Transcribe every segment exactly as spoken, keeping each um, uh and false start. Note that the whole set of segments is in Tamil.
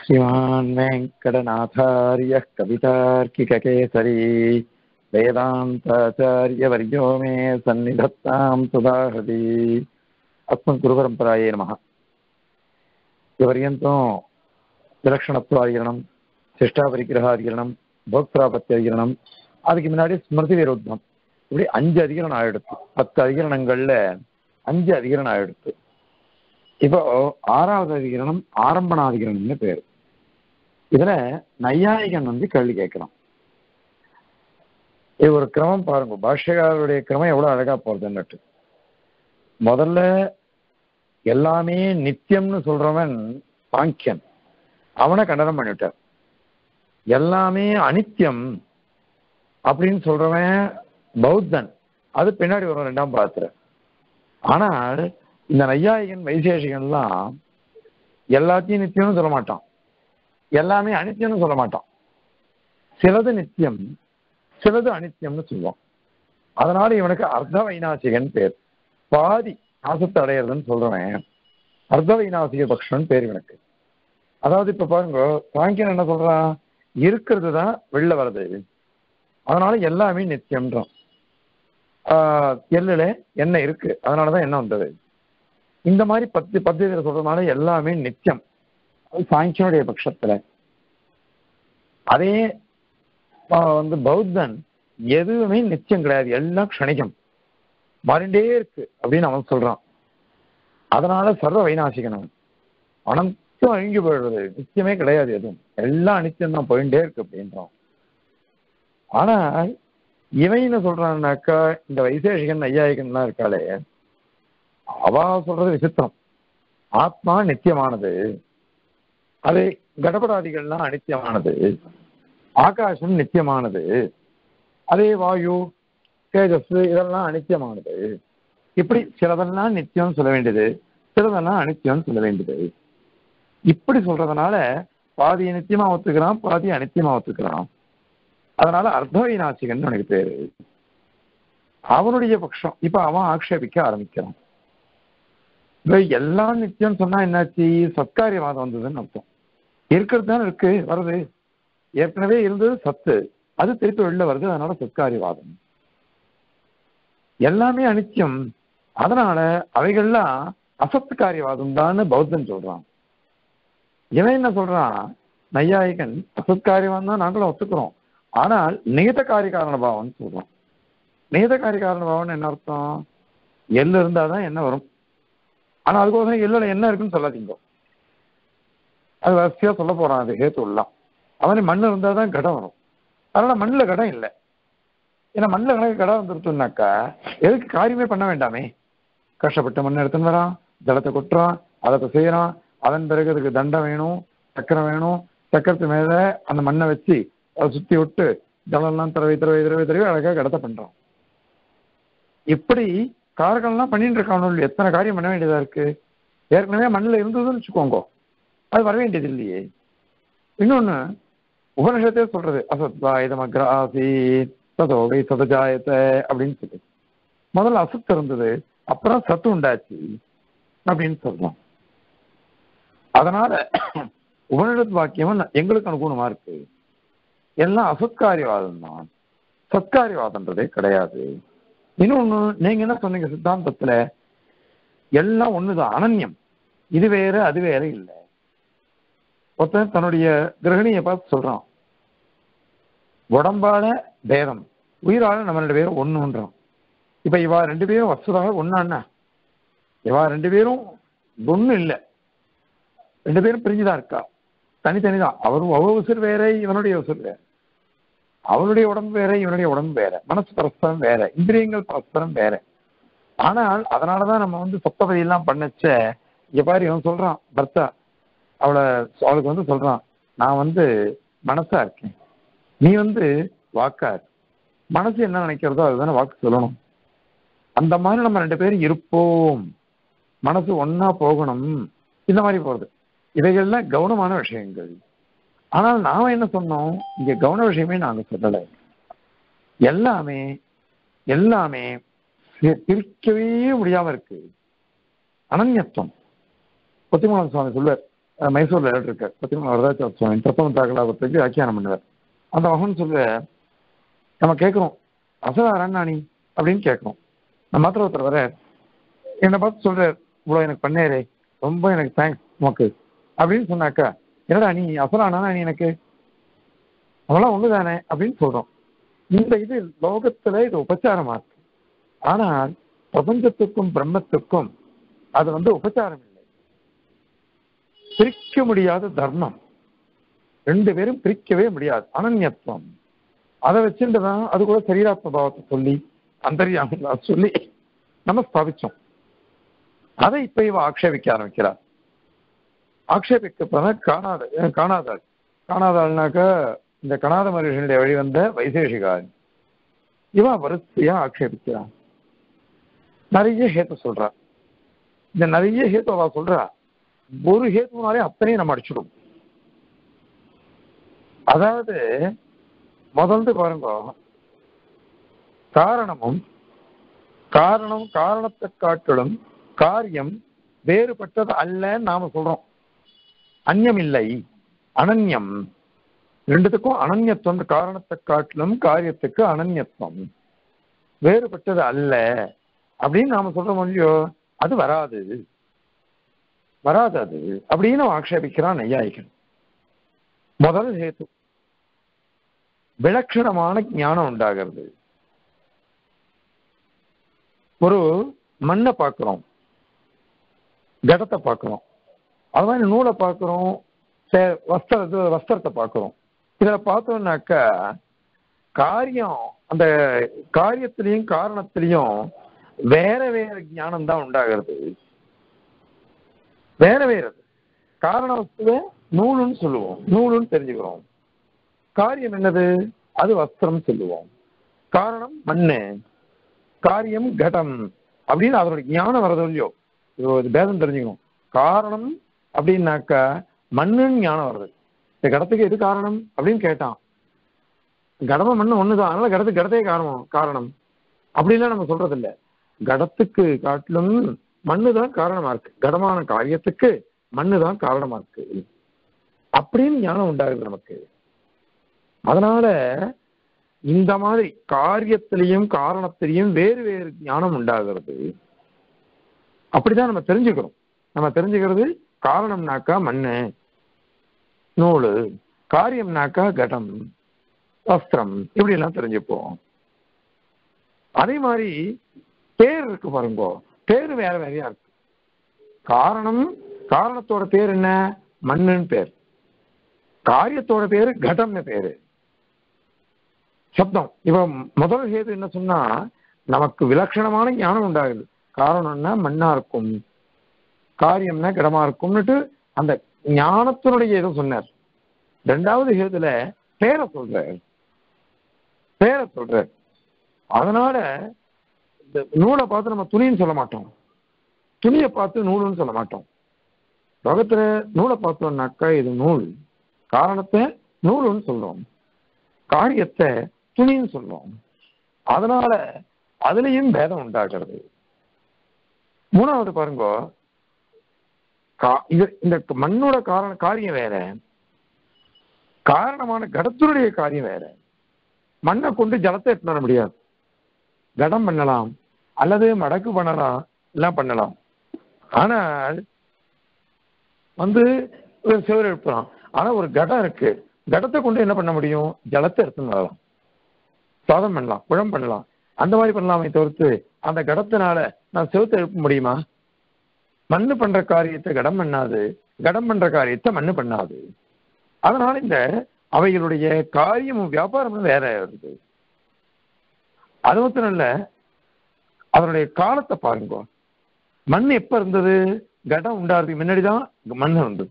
श्रीमान् वेङ्कटनाथार्यः कवितार्किककेसरी वेदान्ताचार्यवर्यो मे सन्निधत्तां सुधाहृदि अस्मद्गुरुपरम्परायै नमः। இதுவரையும் விலக்ஷணத்துவாதிகரணம், சிஷ்டாபரிகிரகாதிகரணம், போக்திராபத்தியதிகரணம், அதுக்கு முன்னாடி ஸ்மிருதி விருத்தம், இப்படி அஞ்சு அதிகரணம் ஆயிடுத்து. பத்து அதிகரணங்கள்ல அஞ்சு அதிகரணம் ஆயிடுத்து. இப்போ ஆறாவது அதிகரணம் ஆரம்பணாதிகரணம்னு பேரு. இதுல நையாயிகன் வந்து கேள்வி கேட்கிறான். இது ஒரு கிரமம் பாருங்க, பாஷ்யக்காரருடைய கிரமம் எவ்வளவு அழகா போறதுன்னுட்டு. முதல்ல எல்லாமே நித்தியம்னு சொல்றவன் சாங்கியன், அவனை கண்டனம் பண்ணிட்டார். எல்லாமே அனித்தியம் அப்படின்னு சொல்றவன் பௌத்தன், அது பின்னாடி வரும் ரெண்டாம் பாத்திர. ஆனால் இந்த நையாயிகன் வைசேஷிகன்லாம் எல்லாத்தையும் நித்தியம்னு சொல்ல மாட்டான், எல்லாமே அனித்தியம்னு சொல்ல மாட்டான். சிலது நித்தியம், சிலது அனித்தியம்னு சொல்லுவான். அதனால இவனுக்கு அர்த்த வைநாசிகன் பேர். பாதி நாசத்தை அடையிறதுன்னு சொல்றவன் அர்த்த வைநாசிக பக்ஷன் பேர் இவனுக்கு. அதாவது இப்ப பாருங்க, சாங்கியன் என்ன சொல்றான், இருக்கிறது தான் வெளில வருது, அதனால எல்லாமே நித்தியம்ன்றான். ஆஹ் எல்லுல என்ன இருக்கு, அதனாலதான் என்ன வந்தது. இந்த மாதிரி பத்து பத்து சொல்றதுனால எல்லாமே நித்தியம், அது சாங்கியனுடைய பட்சத்துல. அதே வந்து பௌத்தன் எதுவுமே நிச்சயம் கிடையாது, எல்லாம் க்ஷணிகம், மாறிண்டே இருக்கு அப்படின்னு அவன் சொல்றான். அதனால சர்வ வைநாசிகன் அவன். அனந்தம் அழிஞ்சு போயிடுறது, நிச்சயமே கிடையாது, எதுவும் எல்லாம் அனித்தியம் தான், போயிட்டே இருக்கு அப்படின்றான். ஆனால் இவன் என்ன சொல்றான்னாக்கா, இந்த வைசேஷிகன் நையாயிகன்லாம் இருக்காளே, அவா சொல்றது விசித்திரம். ஆத்மா நித்தியமானது, அது கடபடாதிகள்லாம் அனித்தியமானது, ஆகாசம் நித்தியமானது, அதே வாயு தேஜஸ் இதெல்லாம் அனித்தியமானது. இப்படி சிலதெல்லாம் நித்தியம் சொல்ல வேண்டியது, சிலதெல்லாம் அனித்தியம் சொல்ல வேண்டியது. இப்படி சொல்றதுனால பாதி நித்தியமா ஒத்துக்கிறான், பாதி அனித்தியமா ஒத்துக்கிறான். அதனால அர்த்தவைநாசிகன் எனக்கு பேரு. அவனுடைய பட்சம் இப்ப அவன் ஆக்ஷேபிக்க ஆரம்பிக்கிறான். இப்ப எல்லாம் நித்தியம் சொன்னா என்னாச்சு, சத்காரியவாதம் வந்ததுன்னு அர்த்தம். இருக்கிறது தான் இருக்கு, வருது, ஏற்கனவே இருந்தது சத்து, அது திருப்பி வெளில வருது, அதனால சத்காரியவாதம். எல்லாமே அனித்தியம், அதனால அவைகள்லாம் அசத்து காரியவாதம் தான் பௌத்தன் சொல்றான். இவன் என்ன சொல்றான், நையாயிகன் அசத்காரியவாதம் தான் நாங்களும் ஒத்துக்கிறோம், ஆனால் நியத காரிய காரண பாவம்னு சொல்றோம். நியத காரிய காரண பாவம்னு என்ன அர்த்தம், எள்ளு இருந்தாதான் என்ன வரும், ஆனா அதுக்கோசரம் எள்ளுல என்ன இருக்குன்னு சொல்லாதீங்க, அது வசதியா சொல்ல போறான். அது ஹேத்துலாம் அவனே மண்ணு இருந்தாதான் கடம் வரும், அதனால மண்ணுல கடம் இல்லை. ஏன்னா மண்ணில் கணக்கு கடை வந்துருச்சுனாக்கா எதுக்கு காரியமே பண்ண வேண்டாமே, கஷ்டப்பட்டு மண் எடுத்துன்னு வரான், ஜலத்தை கொட்டுறான், அதை செய்யறான், அதன் பிறகு அதுக்கு தண்டம் வேணும், சக்கரம் வேணும், சக்கரத்து மேல அந்த மண்ணை வச்சு அதை சுத்தி விட்டு ஜலம்லாம் தடவை தடவை தடவை தடவை அழகாக கடத்தை பண்றான். இப்படி காரங்கள்லாம் பண்ணிட்டு இருக்கானு, எத்தனை காரியம் பண்ண வேண்டியதா இருக்கு. ஏற்கனவே மண்ணில் இருந்ததுன்னு வச்சுக்கோங்க, அது வர வேண்டியது இல்லையே. இன்னொன்னு உபனிஷத்தே சொல்றது, அசத்வா இதமக்ராசி சதோவை சதஜாயத்தை அப்படின்னு சொல்லி, முதல்ல அசத்து இருந்தது, அப்புறம் சத்து உண்டாச்சு அப்படின்னு சொல்றோம். அதனால உபனிஷத் வாக்கியம் எங்களுக்கு அனுகூலமா இருக்கு. எல்லாம் அசத்காரியவாதம் தான், சத்காரியவாதன்றதே கிடையாது. இன்னொன்னு நீங்க என்ன சொன்னீங்க, சித்தாந்தத்துல எல்லாம் ஒண்ணுதான், அனன்யம், இது வேற அது வேற இல்லை. ஒருத்தன் தன்னுடைய கிரகணியை பார்த்து சொல்றான், உடம்பால பேதம், உயிரால நம்ம ரெண்டு பேரும் ஒண்ணுன்றோம். இப்ப இவா ரெண்டு பேரும் வசுதாக ஒண்ணாண்ணா, இவா ரெண்டு பேரும் ஒண்ணு இல்லை, ரெண்டு பேரும் பிரிஞ்சுதான் இருக்கா, தனித்தனிதான். அவரும் அவ உசுர் வேற, இவனுடைய உசுர் வேற, அவனுடைய உடம்பு வேற, இவனுடைய உடம்பு வேற, மனசு பரஸ்பரம் வேற, இந்திரியங்கள் பரஸ்பரம் வேற. ஆனால் அதனாலதான் நம்ம வந்து சொத்தபதியெல்லாம் பண்ணச்ச, இங்க பாரு இவன் சொல்றான் பர்த்தா, அவளை அவளுக்கு வந்து சொல்றான், நான் வந்து மனசா இருக்கேன், நீ வந்து வாக்கார், மனசு என்ன நினைக்கிறதோ அதுதானே வாக்கு சொல்லணும். அந்த மாதிரி நம்ம ரெண்டு பேரும் இருப்போம், மனசு ஒன்னா போகணும், இந்த மாதிரி போறது. இவைகள்லாம் கவனமான விஷயங்கள். ஆனால் நாம என்ன சொன்னோம், இங்க கவன விஷயமே நாங்க சொல்லலை. எல்லாமே எல்லாமே பிரிக்கவே முடியாம இருக்கு, அனன்யத்துவம். கொத்திமங்கலம் சுவாமி சொல்வார், மைசூர்ல இருக்கார் பார்த்தீங்கன்னா வரதாச்ச சுவாமி தத்துவம் தாக்கலாபத்துக்கு வியாக்கியானம் பண்ணுவார். அந்த மகன் சொல்ற நம்ம கேட்குறோம் அசலாரண்ணா நீ அப்படின்னு கேட்குறோம். நம்ம மாத்திர ஒருத்தர் வர என்னை பார்த்து சொல்றார் இவ்வளோ எனக்கு பண்ணேரே ரொம்ப எனக்கு தேங்க்ஸ் உனக்கு அப்படின்னு சொன்னாக்கா என்னடா நீ அசலானா நீ எனக்கு அவெல்லாம் ஒன்று தானே அப்படின்னு சொல்றோம். இந்த இது லோகத்துல இது உபச்சாரமா இருக்கு. ஆனால் பிரபஞ்சத்துக்கும் பிரம்மத்துக்கும் அது வந்து உபச்சாரம் இல்லை, பிரிக்க முடியாத தர்மம். ரெண்டு பேரும் பிரிக்கவே முடியாது, அனன்யத்துவம். அதை வச்சுட்டுதான் அது கூட சரீராத்ம பாவத்தை சொல்லி அந்தரியாம சொல்லி நம்ம ஸ்தாபிச்சோம். அதை இப்ப இவ ஆக்ஷேபிக்க ஆரம்பிக்கிறார். ஆக்ஷேபிக்க காணாத காணாதாள் காணாதாள்னாக்கா இந்த கணாத மகர்ஷியுடைய வழிவந்த வைசேஷிகாள் இவன் வரிசையா ஆக்ஷேபிக்கிறான். நிறைய ஹேத்து சொல்றா. இந்த நிறைய ஹேத்து அவ சொல்றா, ஒரு ஹேத்துனாலே அத்தனையும் நம்ம அடிச்சிடும். அதாவது முதல்ந்து பாருங்க, காரணமும் காரணம் காரணத்தை காட்டிலும் காரியம் வேறுபட்டது அல்லன்னு நாம சொல்றோம். அந்நியம் இல்லை, அனன்யம். ரெண்டுத்துக்கும் அனன்யத்துவம். காரணத்தை காட்டிலும் காரியத்துக்கு அனன்யத்துவம், வேறுபட்டது அல்ல அப்படின்னு நாம சொல்ற முடியோ. அது வராது வராது அது அப்படின்னு ஆக்ஷேபிக்கிறான் நையாயிகன். முதல் ஹேத்து விலட்சணமான ஞானம் உண்டாகிறது. ஒரு மண்ணை பார்க்கிறோம், கடத்தை பார்க்கிறோம், அது மாதிரி நூலை பார்க்கிறோம், வஸ்திர வஸ்திரத்தை பார்க்கிறோம். இதில் பார்த்தோம்னாக்கா காரியம் அந்த காரியத்திலையும் காரணத்திலையும் வேற வேற ஞானம் தான் உண்டாகிறது. வேற வேற காரண வஸ்துவை நூலுன்னு சொல்லுவோம், நூலுன்னு தெரிஞ்சுக்கிறோம். காரியம் என்னது? அது வஸ்திரம் சொல்லுவோம். காரணம் மண்ணு, காரியம் கடம் அப்படின்னு அதனுடைய ஞானம் வரது இல்லையோ. இது பேதம் தெரிஞ்சுக்கணும். காரணம் அப்படின்னாக்கா மண்ணுன்னு ஞானம் வருது. இந்த கடத்துக்கு எது காரணம் அப்படின்னு கேட்டான். கடமை மண்ணு ஒண்ணுதான், அதனால கடத்துக்கு கடத்தே காரணம் காரணம் அப்படின்லாம் நம்ம சொல்றது இல்லை. கடத்துக்கு காட்டிலும் மண்ணுதான் காரணமா இருக்கு, கடமான காரியத்துக்கு மண்ணுதான் காரணமா இருக்கு அப்படின்னு ஞானம் உண்டாகுது நமக்கு. அதனால இந்த மாதிரி காரியத்திலையும் காரணத்திலையும் வேறு வேறு ஞானம் உண்டாகிறது. அப்படிதான் நம்ம தெரிஞ்சுக்கிறோம். நம்ம தெரிஞ்சுக்கிறது காரணம்னாக்கா மண்ணு நூலு, காரியம்னாக்கா கடம் வஸ்திரம், இப்படி எல்லாம் தெரிஞ்சுப்போம். அதே மாதிரி பேர் இருக்கு பாருங்க, பேரு வேற வேறையா இருக்கு. காரணம் காரணத்தோட பேர் என்ன? மண்ணுன்னு பேர். காரியத்தோட பேரு கடம்னு பேரு. சப்தம் இப்ப முதல் ஹேது என்ன சொன்னா, நமக்கு விலட்சணமான ஞானம் உண்டாகுது. காரணம்னா மண்ணா இருக்கும், காரியம்னா கடமா இருக்கும்னுட்டு அந்த ஞானத்தினுடைய இதை சொன்னார். ரெண்டாவது ஹேதுல பேரை சொல்ற பேரை சொல்ற அதனால இந்த நூலை பார்த்து நம்ம துணின்னு சொல்ல மாட்டோம், துணியை பார்த்து நூலுன்னு சொல்ல மாட்டோம். லோகத்துல நூலை பார்த்தோம்னாக்கா இது நூல், காரணத்தை நூலுன்னு சொல்றோம், காரியத்தை துணின்னு சொல்றோம். அதனால அதுலயும் பேதம் உண்டாகிறது. மூணாவது பாருங்க, இது இந்த மண்ணோட காரண காரியம் வேற, காரணமான கடத்தினுடைய காரியம் வேற. மண்ணை கொண்டு ஜலத்தை எடுத்து வர முடியாது. கடம் பண்ணலாம் அல்லது மடக்கு பண்ணலாம், எல்லாம் பண்ணலாம். ஆனால் வந்து ஒரு சிவர் எழுப்பலாம். ஆனா ஒரு கடம் இருக்கு, கடத்தை கொண்டு என்ன பண்ண முடியும்? ஜலத்தை எடுத்து வரலாம், சாதம் பண்ணலாம், குழம்பு பண்ணலாம், அந்த மாதிரி பண்ணலாமே தவிர்த்து அந்த கடத்தினால நான் சிவத்தை எழுப்ப முடியுமா? மண்ணு பண்ற காரியத்தை கடம் பண்ணாது, கடம் பண்ற காரியத்தை மண்ணு பண்ணாது. அதனால இந்த அவைகளுடைய காரியமும் வியாபாரமும் வேற வருது. அது மட்டும் இல்ல, அதனுடைய காலத்தை பாருங்க. மண் எப்ப இருந்தது? கடம் உண்டாறதுக்கு முன்னாடிதான் மண் இருந்தது.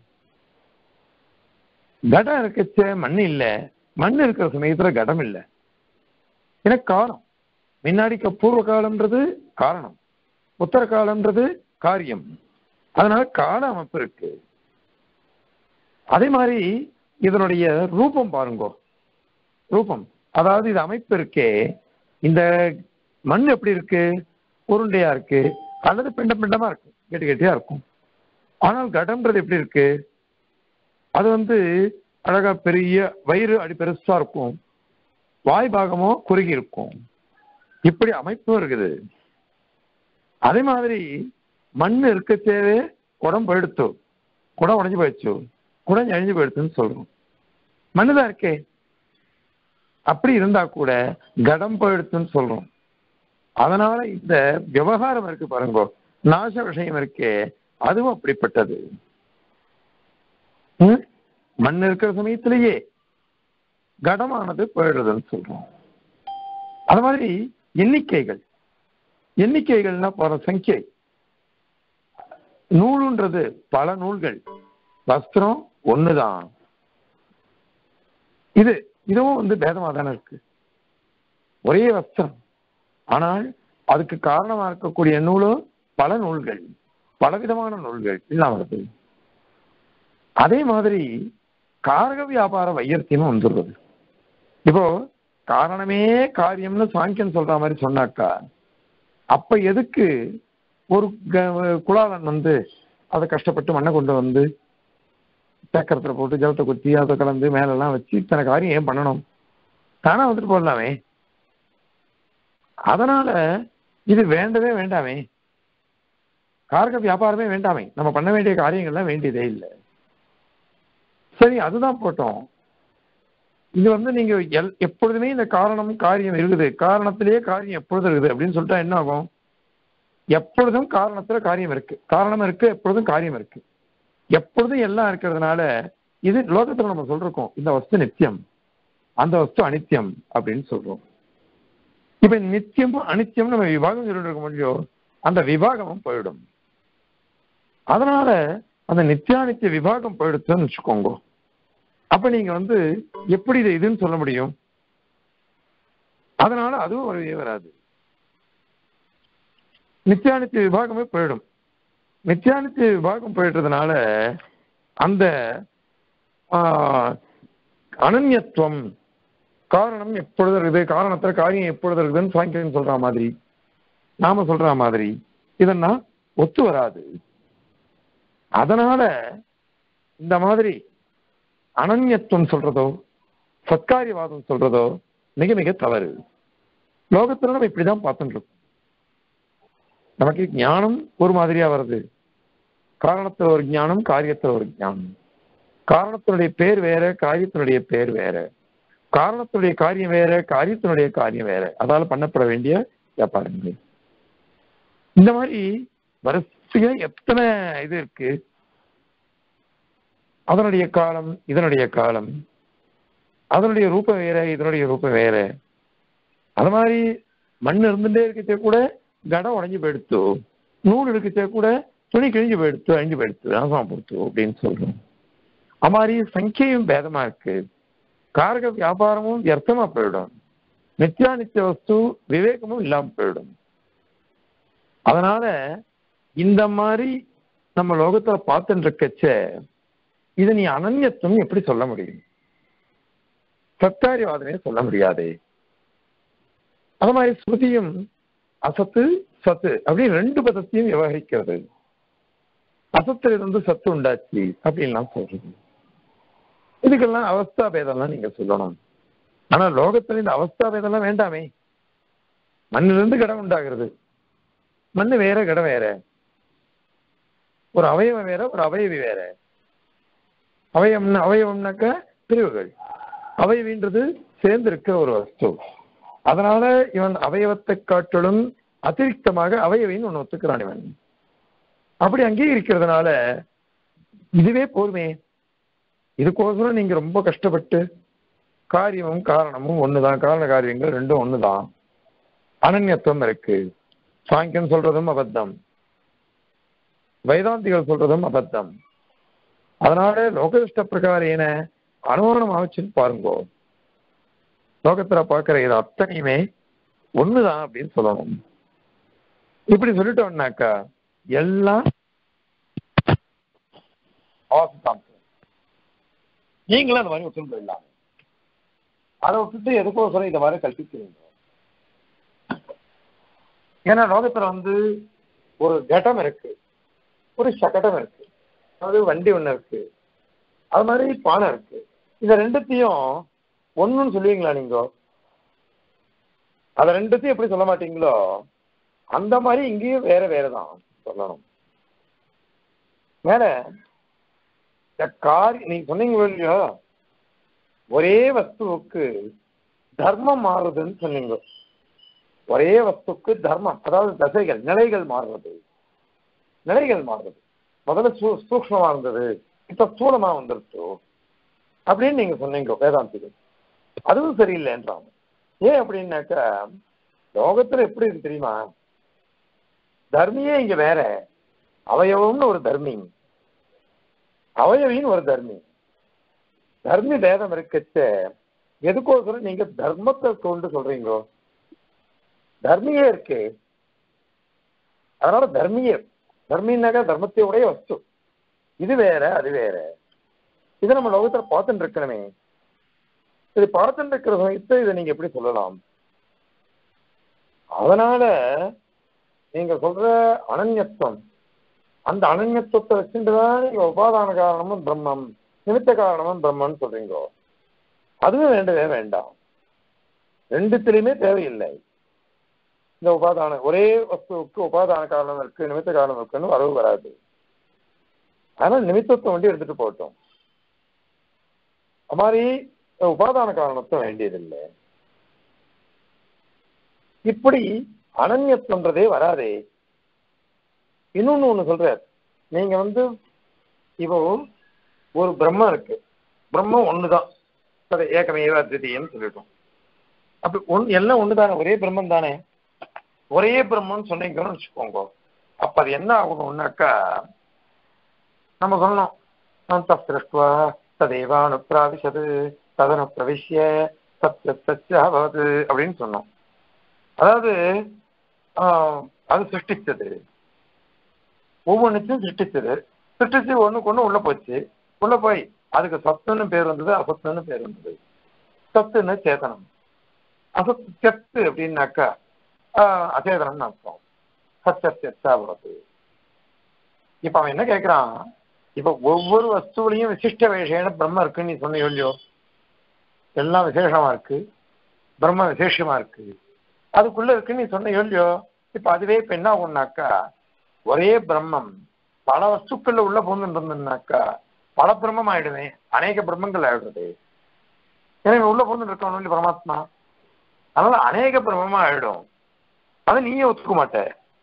கடம் இருக்கச்ச மண் இல்லை, மண் இருக்கிற சமயத்துல கடம் இல்லை. எனக்கு காலம் முன்னாடிக்கு பூர்வ காலம்ன்றது காரணம், உத்தர காலம்ன்றது காரியம். அதனால கால அமைப்பு இருக்கு. அதே மாதிரி இதனுடைய ரூபம் பாருங்க, ரூபம் அதாவது இது அமைப்பு இருக்கே. இந்த மண் எப்படி இருக்கு? உருண்டையா இருக்கு அல்லது பிண்டம் பிண்டமா இருக்கு, கெட்டி கெட்டியா இருக்கும். ஆனால் கடம்ன்றது எப்படி இருக்கு? அது வந்து அழகா பெரிய வயிறு அடி பெருசா இருக்கும், வாய் பாகமோ குறுகி இருக்கும், இப்படி அமைப்பும் இருக்குது. அதே மாதிரி மண் இருக்கச்சேவே குடம் போயிடுத்து, குடம் உடஞ்சி போயிடுச்சு, குடம் அழிஞ்சு போயிடுச்சுன்னு சொல்றோம். மண்ணு தான் இருக்கே. அப்படி இருந்தா கூட கடம் போயிடுச்சுன்னு சொல்றோம். அதனால இந்த விவகாரம் இருக்கு பாருங்க, நாச விஷயம் இருக்கே, அதுவும் அப்படிப்பட்டது. மண் இருக்கிற சமயத்திலேயே கடமானது போயிடுறதுன்னு சொல்றோம். அது மாதிரி எண்ணிக்கைகள், எண்ணிக்கைகள்னா போற சங்கியை, நூலுன்றது பல நூல்கள், வஸ்திரம் ஒண்ணுதான். இது இதுவும் வந்து பேதமா தானே இருக்கு. ஒரே வஸ்திரம், ஆனால் அதுக்கு காரணமா இருக்கக்கூடிய நூலும் பல நூல்கள், பலவிதமான நூல்கள் இல்லாம இருக்கு. அதே மாதிரி காரக வியாபார வையர்த்தியமும் வந்துடுறது. இப்போ காரணமே காரியம்னு சாங்கியன் சொல்ற மாதிரி சொன்னாக்கா, அப்ப எதுக்கு ஒரு குலாலன் வந்து அதை கஷ்டப்பட்டு மண்ணை கொண்டு வந்து சக்கரத்துல போட்டு ஜலத்தை குத்தி அதை கலந்து மேலெல்லாம் வச்சு இத்தனை காரியம் ஏன் பண்ணணும்? தானா வந்துட்டு போடலாமே. அதனால இது வேண்டவே வேண்டாமே, காரக வியாபாரமே வேண்டாமே, நம்ம பண்ண வேண்டிய காரியங்கள்லாம் வேண்டியதே இல்லை. சரி, அதுதான் போட்டோம். இது வந்து நீங்க எல் எப்பொழுதுமே இந்த காரணம் காரியம் இருக்குது, காரணத்திலேயே காரியம் எப்பொழுதும் இருக்குது அப்படின்னு சொல்லிட்டா என்ன ஆகும்? எப்பொழுதும் காரணத்துல காரியம் இருக்கு, காரணம் இருக்கு, எப்பொழுதும் காரியம் இருக்கு, எப்பொழுதும் எல்லாம் இருக்கிறதுனால இது லோகத்துல நம்ம சொல்றோம், இந்த வஸ்து நித்தியம், அந்த வஸ்து அனித்தியம் அப்படின்னு சொல்றோம். இப்ப நித்தியமும் அனித்தியம் நம்ம விவாகம் சொல்லிட்டு இருக்க முடியும், அந்த விவாகமும் போயிடும். அதனால அந்த நித்தியானித்திய விவாகம் போயிடுச்சுன்னு வச்சுக்கோங்க. அப்ப நீங்க வந்து எப்படி இது இதுன்னு சொல்ல முடியும்? அதனால அதுவும் வரவே வராது. நித்தியானித்திய விபாகமே போயிடும். நித்தியானித்திய விபாகம் போயிட்டதுனால அந்த அனன்யத்துவம், காரணம் எப்பொழுது இருக்குது, காரணத்துல காரியம் எப்பொழுது இருக்குதுன்னு சாங்கியன் சொல்ற மாதிரி, நாம சொல்ற மாதிரி இதெல்லாம் ஒத்து வராது. அதனால இந்த மாதிரி அனன்யத்துவம் சொல்றதோ சத்காரியவாதம் சொல்றதோ மிக மிக தவறு. லோகத்துல நம்ம இப்படிதான் பார்த்துட்டு இருக்கோம். நமக்கு ஞானம் ஒரு மாதிரியா வருது, காரணத்துல ஒரு ஞானம், காரியத்துல ஒரு ஞானம். காரணத்தினுடைய பேர் வேற, காரியத்தினுடைய பேர் வேற, காரணத்தினுடைய காரியம் வேற, காரியத்தினுடைய காரியம் வேற, அதால பண்ணப்பட வேண்டிய வியாபாரங்கள். இந்த மாதிரி வரிசையா எத்தனை இது இருக்கு. அதனுடைய காலம், இதனுடைய காலம், அதனுடைய ரூபம் வேற, இதனுடைய ரூபம் வேற. அது மாதிரி மண் இருந்துட்டே இருக்கச்சே கூட கடம் உடஞ்சி போயிடுத்து, நூல் இருக்கச்சே கூட துணி கிழிஞ்சு போயிடுத்து, அழிஞ்சு போயிடுத்து, நாசமா போடுத்து அப்படின்னு சொல்றோம். அது மாதிரி சங்கியும் பேதமா இருக்கு, காரக வியாபாரமும் வியர்த்தமா போயிடும், நித்தியானித்திய வஸ்து விவேகமும் இல்லாம போயிடும். அதனால இந்த மாதிரி நம்ம லோகத்துல பார்த்துட்டு இருக்கச்ச இதை நீ அனன்யத்துவம் எப்படி சொல்ல முடியும்? சத்காரியவாதமே சொல்ல முடியாது. அது மாதிரி ஸ்ருதியும் அசத்து சத்து அப்படின்னு ரெண்டு பதத்தையும் விவகரிக்கிறது. அசத்துல இருந்து சத்து உண்டாச்சு அப்படின்லாம் சொல்றது. இதுக்கெல்லாம் அவஸ்தா பேதம்லாம் நீங்க சொல்லணும். ஆனா லோகத்துல இந்த அவஸ்தா பேதம்லாம் வேண்டாமே. மண்ணிலிருந்து கடம் உண்டாகிறது, மண்ணு வேற கடம் வேற, ஒரு அவயவம் வேற, ஒரு அவயவி வேற. அவயம்னா அவயவம்னாக்க பிரிவுகள், அவயவின்றது சேர்ந்திருக்க ஒரு வஸ்து. அதனால இவன் அவயவத்தை காட்டிலும் அதிரிக்தமாக அவயவின்னு ஒண்ணு ஒத்துக்கிறான் இவன். அப்படி அங்கீகரிக்கிறதுனால இதுவே போதுமே. இதுக்கோசரம் நீங்க ரொம்ப கஷ்டப்பட்டு காரியமும் காரணமும் ஒண்ணுதான், காரண காரியங்கள் ரெண்டும் ஒண்ணுதான், அனன்யத்துவம் இருக்கு, சாங்கியம் சொல்றதும் அபத்தம், வைதாந்திகள் சொல்றதும் அபத்தம். அதனால லோகதிஷ்ட பிரகாரேன அனுமானம் ஆச்சுன்னு பாருங்கோ. லோகத்துல பார்க்கிற இது அத்தனையுமே ஒண்ணுதான் அப்படின்னு சொல்லணும். இப்படி சொல்லிட்டோம்னாக்கா எல்லாம் நீங்களும் அந்த மாதிரி ஒத்துழைப்பு போயிடலாம். அதை விட்டுட்டு எதுக்கோ சொல்ல இந்த மாதிரி கல்பிக்கிறீங்க. ஏன்னா லோகத்துல வந்து ஒரு கட்டம் இருக்கு, ஒரு சகடம் இருக்கு, அதாவது வண்டி ஒண்ணு இருக்கு, அது மாதிரி பானை இருக்கு. இந்த ரெண்டுத்தையும் ஒண்ணுன்னு சொல்லுவீங்களா நீங்க? அத ரெண்டுத்தையும் எப்படி சொல்ல மாட்டீங்களோ அந்த மாதிரி இங்கேயும் வேற வேறதான் சொல்லணும். மேல காரி நீங்க சொன்னீங்க இல்லையோ, ஒரே வஸ்துவுக்கு தர்மம் மாறுதுன்னு சொன்னீங்க. ஒரே வஸ்துக்கு தர்மம், அதாவது தசைகள் நிலைகள் மாறுறது, நிலைகள் மாறுறது. முதல்ல சூ சூக்ஷ்மமா இருந்தது, இப்ப ஸ்தூலமா வந்துருச்சு அப்படின்னு நீங்க சொன்னீங்க வேதாந்திகள். அதுவும் சரியில்லைன்றாங்க. ஏன் அப்படின்னாக்கா, லோகத்துல எப்படி இருக்கு தெரியுமா, தர்மியே இங்க வேற, அவயவம்னு ஒரு தர்மி, அவயவின்னு ஒரு தர்மி. தர்மி வேதம் இருக்கச்ச எதுக்கோசரம் நீங்க தர்மத்தை கொண்டு சொல்றீங்களோ? தர்மியே இருக்கு, அதனால தர்மியே, தர்மின்னாக்கா தர்மத்தையுடைய வஸ்து. இது வேற அது வேற. இதை நம்ம லோகத்துல பார்த்துட்டு இருக்கணுமே. இது பார்த்துட்டு இருக்கிற சமயத்தை இதை நீங்க எப்படி சொல்லலாம்? அதனால நீங்க சொல்ற அனன்யத்துவம், அந்த அனன்யத்துவத்தை வச்சுட்டுதான் நீங்க உபாதான காரணமும் பிரம்மம், நிமித்த காரணமும் பிரம்மன்னு சொல்றீங்க. அதுவும் வேண்டவே வேண்டாம். ரெண்டுத்திலையுமே தேவையில்லை. இந்த உபாதான ஒரே வஸ்துவுக்கு உபாதான காரணம் இருக்கு, நிமித்த காரணம் இருக்குன்னு வரவு வராது. அதனால நிமித்தத்தை வண்டி எடுத்துட்டு போட்டோம். அது மாதிரி உபாதான காரணத்தை வேண்டியதில்லை. இப்படி அனன்யத்துவன்றதே வராதே. இன்னொன்னு ஒண்ணு சொல்ற, நீங்க வந்து இப்போ ஒரு பிரம்மம் இருக்கு, பிரம்மம் ஒண்ணுதான், ஏகமேவ அத்விதீயம்னு சொல்லிட்டோம். அப்படி ஒன்னு எல்லாம் ஒண்ணுதானே, ஒரே பிரம்மம் தானே. ஒரே பிரம்மன்னு சொன்னீங்கன்னு வச்சுக்கோங்க, அப்ப அது என்ன ஆகணும்னாக்கா, நம்ம சொல்லணும் தஸ்ருஷ்டுவா ததேவானு பிராவிஷது ததனு பிரவிஷ்ய சத்யத்வது அப்படின்னு சொன்னோம். அதாவது அது சிருஷ்டிச்சது, ஒவ்வொன்றுத்தையும் சிருஷ்டிச்சது, சிருஷ்டிச்சு ஒண்ணுக்கு ஒண்ணு உள்ள போச்சு. உள்ள போய் அதுக்கு சத்துன்னு பேர் வந்தது, அசத்துன்னு பேர் வந்தது. சத்துன்னு சேதனம், அசத்து சத்து அப்படின்னாக்கா அச்சேதனம்னு அர்த்தம். சச்சா போறது. இப்ப அவன் என்ன கேட்கிறான், இப்ப ஒவ்வொரு வஸ்துவிலையும் விசிஷ்ட விசேஷம் பிரம்ம இருக்குன்னு நீ சொன்ன இல்லையோ, எல்லாம் விசேஷமா இருக்கு, பிரம்ம விசேஷமா இருக்கு, அதுக்குள்ள இருக்குன்னு நீ சொன்ன இல்லையோ. இப்ப அதுவே இப்ப என்ன ஆகும்னாக்கா, ஒரே பிரம்மம் பல வஸ்துக்கள்ல உள்ள போன்னு இருந்ததுனாக்கா பல பிரம்மம் ஆயிடுவே, அநேக பிரம்மங்கள் ஆயிடுறது. ஏன்னா உள்ள போன்னு இருக்கணும் இல்லை பரமாத்மா, அதனால அநேக பிரம்மமா ஆயிடும். அதை நீயே ஒத்துக்க மாட்ட.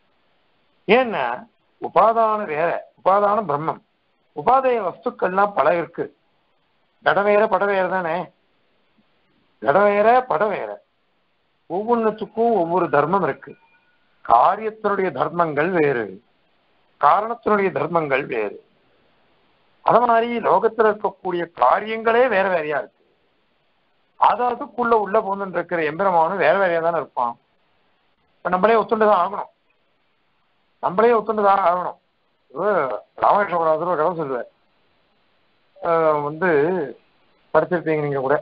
ஏன்னா உபாதான வேற, உபாதான பிரம்மம், உபாதைய வஸ்துக்கள்லாம் பல இருக்கு. கட வேற பட வேற தானே, கட வேற பட வேற, ஒவ்வொன்றுத்துக்கும் ஒவ்வொரு தர்மம் இருக்கு. காரியத்தினுடைய தர்மங்கள் வேறு, காரணத்தினுடைய தர்மங்கள் வேறு. அத மாதிரி லோகத்துல இருக்கக்கூடிய காரியங்களே வேற வேறையா இருக்கு. அதுக்குள்ள உள்ள போன்னு இருக்கிற எம்பெருமானும் வேற வேறையா தானே இருப்பான். இப்ப நம்மளே ஒத்துண்டுதான் ஆகணும், நம்மளே ஒத்துண்டுதான் ஆகணும். ராமகிருஷ்ணபுரம் ஒரு கதை சொல்லுவேன், வந்து படிச்சிருப்பீங்க நீங்க கூட.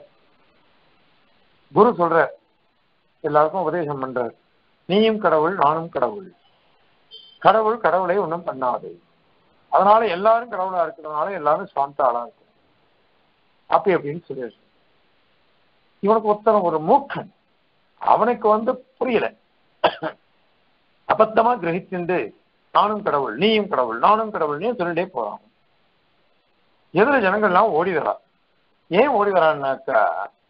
குரு சொல்ற, எல்லாருக்கும் உபதேசம் பண்ற, நீயும் கடவுள் நானும் கடவுள், கடவுள் கடவுளை ஒன்றும் பண்ணாது, அதனால எல்லாரும் கடவுளா இருக்கிறதுனால எல்லாரும் சாந்தாளா இருக்கும் அப்படி அப்படின்னு சொல்லி. இவனுக்கு ஒருத்தன் ஒரு மூக்கன், அவனுக்கு வந்து புரியல, அபத்தமா கிரகிச்சுண்டு நானும் கடவுள் நீயும் கடவுள் நானும் கடவுள்னே சொல்லிட்டே போறான். எதிர ஜனங்கள்லாம் ஓடி வரா. ஏன் ஓடி வரான்னாக்கா,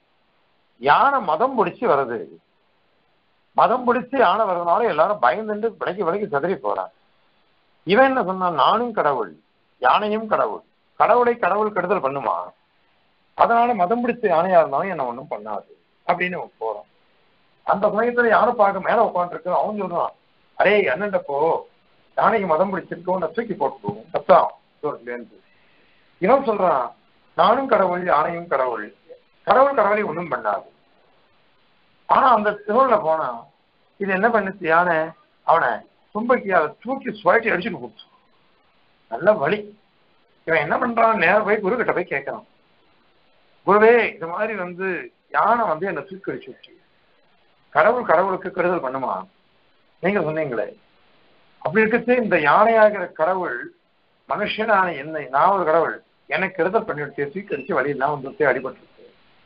யானை மதம் பிடிச்சி வருது, மதம் பிடிச்சி யானை வர்றதுனால எல்லாரும் பயந்துட்டு விலைக்கு விலைக்கு சதறி போறான். இவன் என்ன சொன்னான், நானும் கடவுள் யானையும் கடவுள், கடவுளை கடவுள் கெடுதல் பண்ணுமா, அதனால மதம் பிடிச்ச யானையா இருந்தாலும் என்ன ஒண்ணும் பண்ணாது அப்படின்னு போறோம். அந்த சமயத்துல யானை பார்க்க மேல உட்காந்துருக்கு, அவன் சொல்றான், அரே என்னண்டப்போ யானைக்கு மதம் பிடிச்சிருக்கோம், தூக்கி போட்டுருவோம் சத்தம் தூரத்துலேருந்து. இவன் சொல்றான், நானும் கடவுள் யானையும் கடவுள், கடவுள் கடவுளை ஒண்ணும் பண்ணாது. ஆனா அந்த சூழல போனா இது என்ன பண்ணுச்சு, யானை அவனை தும்பைக்கு அதை தூக்கி சுவாட்டி அடிச்சுட்டு போச்சு, நல்ல வலி. இவன் என்ன பண்றான், நேரம் போய் குரு கிட்ட போய் கேட்கறான், குருவே இது மாதிரி வந்து யானை வந்து என்னை தூக்கி அடிச்சு விட்டு, கடவுள் கடவுளுக்கு கெடுதல் பண்ணுமா, நீங்க சொன்னீங்களே, அப்படி இருக்கச்சு இந்த யானையாகிற கடவுள் மனுஷனான என்னை, நான் ஒரு கடவுள், எனக்கு கெடுதல் பண்ணிட்டு சீக்கடிச்சு வழியெல்லாம் வந்து அடிபட்டு.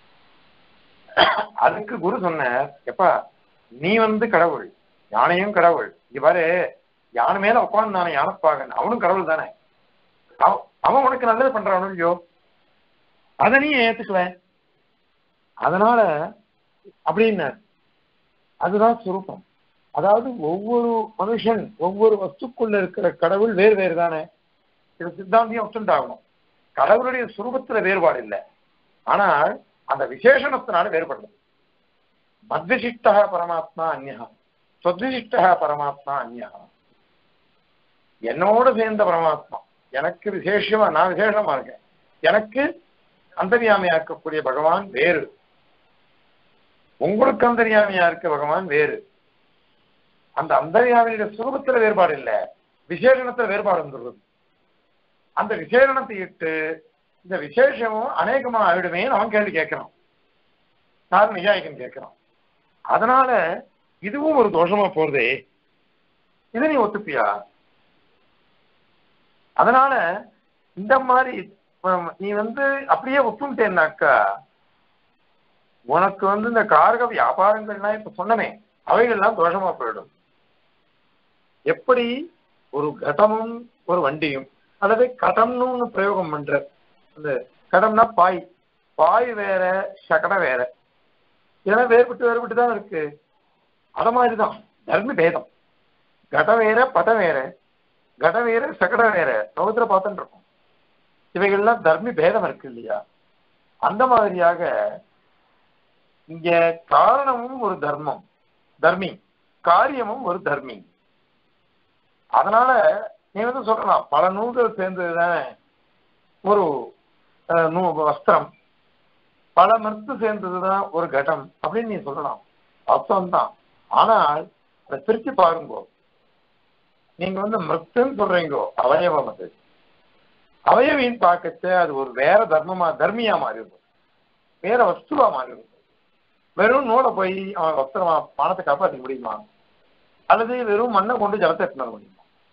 அதுக்கு குரு சொன்ன, எப்பா நீ வந்து கடவுள், யானையும் கடவுள், இங்க பாரு யானை மேல உட்காந்து நானே யானைப்பாகன், அவனும் கடவுள் தானே, அவன் உனக்கு நல்லது பண்றானோ இல்லையோ, அதை நீ ஏத்துக்கல. அதனால அப்படின்னு அதுதான் சுரூபம். அதாவது ஒவ்வொரு மனுஷன் ஒவ்வொரு வஸ்துக்குள்ள இருக்கிற கடவுள் வேறு வேறு தானே. இது சித்தாந்தியம் ஒத்துண்டாகணும். கடவுளுடைய சுரூபத்துல வேறுபாடு இல்லை, ஆனால் அந்த விசேஷணத்தினால வேறுபடுது. மத்விசிஷ்டா பரமாத்மா அந்நியா, சொத்விசிஷ்டா பரமாத்மா அந்நியா. என்னோட சேர்ந்த பரமாத்மா, எனக்கு விசேஷமா, நான் விசேஷமா இருக்கேன், எனக்கு அந்தர்யாமியா இருக்கக்கூடிய பகவான் வேறு, உங்களுக்கு அந்தர்யாமியா இருக்க பகவான் வேறு. அந்த அந்தர்யாமியுடைய சுரூபத்துல வேறுபாடு இல்லை, விசேஷணத்துல வேறுபாடு வந்துடுறது. அந்த விசேஷணத்தை இட்டு இந்த விசேஷமும் அநேகமா ஆயிடுமே அவன் கேள்வி கேட்கிறான், யார் நிஜாயிகன் கேட்கிறான். அதனால இதுவும் ஒரு தோஷமா போறதே, இதை நீ ஒத்துப்பியா? அதனால இந்த மாதிரி நீ வந்து அப்படியே ஒத்துட்டேன்னாக்கா உனக்கு வந்து இந்த காரக வியாபாரங்கள்லாம் இப்ப சொன்னமே அவைகள்லாம் தோஷமா போயிடும். எப்படி ஒரு கடமும் ஒரு வண்டியும், அல்லது கடம்னு ஒண்ணு பிரயோகம் பண்ற, அந்த கடம்னா பாய், பாய் வேற சகட வேற, இதெல்லாம் வேறுபட்டு வேறுபட்டு தான் இருக்கு. அத மாதிரிதான் தர்ம பேதம். கட வேற பட வேற, கட வேற சகட வேற, சமுத்திர பார்த்துட்டு இருக்கோம். இவைகள்லாம் தர்மி பேதம் இருக்கு இல்லையா? அந்த மாதிரியாக இங்க காரணமும் ஒரு தர்மம் தர்மி, காரியமும் ஒரு தர்மி. அதனால நீ வந்து சொல்லலாம் பல நூல்கள் சேர்ந்ததுதானே ஒரு நூ வஸ்திரம், பல மருத்து சேர்ந்ததுதான் ஒரு கடம் அப்படின்னு நீ சொல்லலாம், அர்த்தம்தான். ஆனால் அதை பிரிச்சு பாருங்கோ. நீங்க வந்து மிருத்துன்னு சொல்றீங்கோ அவயவம், அது அவயவின்னு பார்க்கச்ச அது ஒரு வேற தர்மமா தர்மியா மாறிடும், வேற வஸ்துவா மாறிடும். வெறும் நூலை போய் அவன் வஸ்திரமா பணத்தை காப்பாற்றிக்க முடியுமா? அல்லது வெறும் மண்ணை கொண்டு ஜலத்தை எட்டின முடியுமா?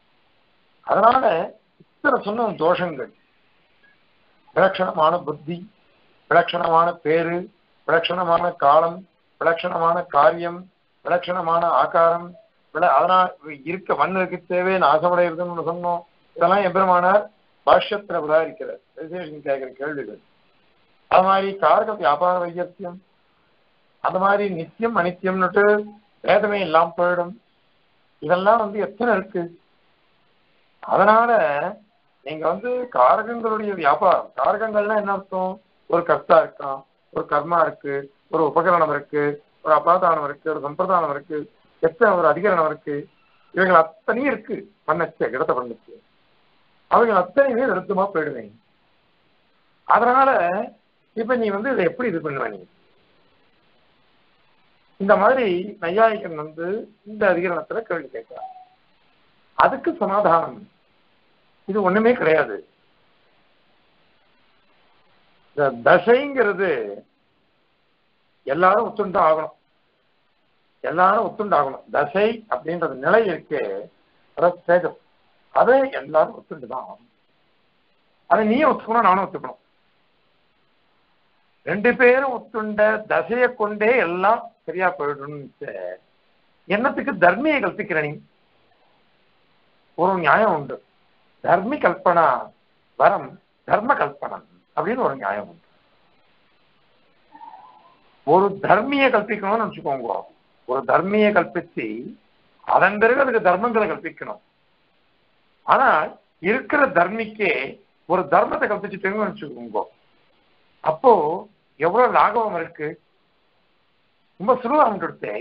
அதனால இத்தனை சொன்ன தோஷங்கள், விலட்சணமான புத்தி, விலட்சணமான பேரு, விலட்சணமான காலம், விலட்சணமான காரியம், விலட்சணமான ஆகாரம், அதனால் இருக்க மண்ணுக்கு தேவையான ஆசைப்படைகிறதுன்னு சொன்னோம். இதெல்லாம் எம்பெருமானார் பாஷ்யத்துல உதாரிக்கிறார், விசேஷன் கேட்கிற கேள்விகள். அது மாதிரி காரக வியாபார வைத்தியம், அந்த மாதிரி நித்தியம் அனித்தியம்னுட்டு வேதமே இல்லாம போயிடும். இதெல்லாம் வந்து எத்தனை இருக்கு. அதனால நீங்க வந்து காரகங்களுடைய வியாபாரம், காரகங்கள்னா என்ன அர்த்தம்? ஒரு கர்த்தா இருக்கான், ஒரு கர்மா இருக்கு, ஒரு உபகரணம் இருக்கு, ஒரு அபாதானம் இருக்கு, ஒரு சம்பிரதானம் இருக்கு, எத்தனை ஒரு அதிகரணம் இருக்கு, இவைகள் அத்தனையும் இருக்கு. பண்ணச்சு இடத்த பண்ணுச்சு, அவைகள் அத்தனையுமே நிறுத்தமா போயிடுவேன். அதனால இப்ப நீ வந்து இதை எப்படி இது பண்ணுவ? நீ இந்த மாதிரி நையாயிகன் வந்து இந்த அதிகரணத்துல கேள்வி கேட்கிறார். அதுக்கு சமாதானம் இது ஒண்ணுமே கிடையாது. இந்த தசைங்கிறது எல்லாரும் ஒத்துண்டு ஆகணும், எல்லாரும் ஒத்துண்டு ஆகணும். தசை அப்படின்றது நிலை இருக்கு, சேதம், அதை எல்லாரும் ஒத்துண்டுதான் ஆகணும். அதை நீயும் ஒத்துக்கணும், நானும் ஒத்துக்கணும். ரெண்டு பேரும் ஒத்துண்ட தசையை கொண்டே எல்லாம் சரியா போயிடணும்னு என்னத்துக்கு தர்மியை கல்பிக்கிற நீ? ஒரு நியாயம் உண்டு, தர்மி கல்பனா வரம் தர்ம கல்பனம் அப்படின்னு ஒரு நியாயம் உண்டு. ஒரு தர்மியை கல்பிக்கணும்னு நினைச்சுக்கோங்க, ஒரு தர்மியை கல்பிச்சு அதன் பிறகு அதுக்கு தர்மங்களை கல்பிக்கணும். ஆனால் இருக்கிற தர்மிக்கே ஒரு தர்மத்தை கல்பிச்சுட்டேன்னு நினைச்சுக்கோங்க, அப்போ எவ்வளவு லாகவம் இருக்கு. ரொம்ப சுலபம் கொடுத்தே,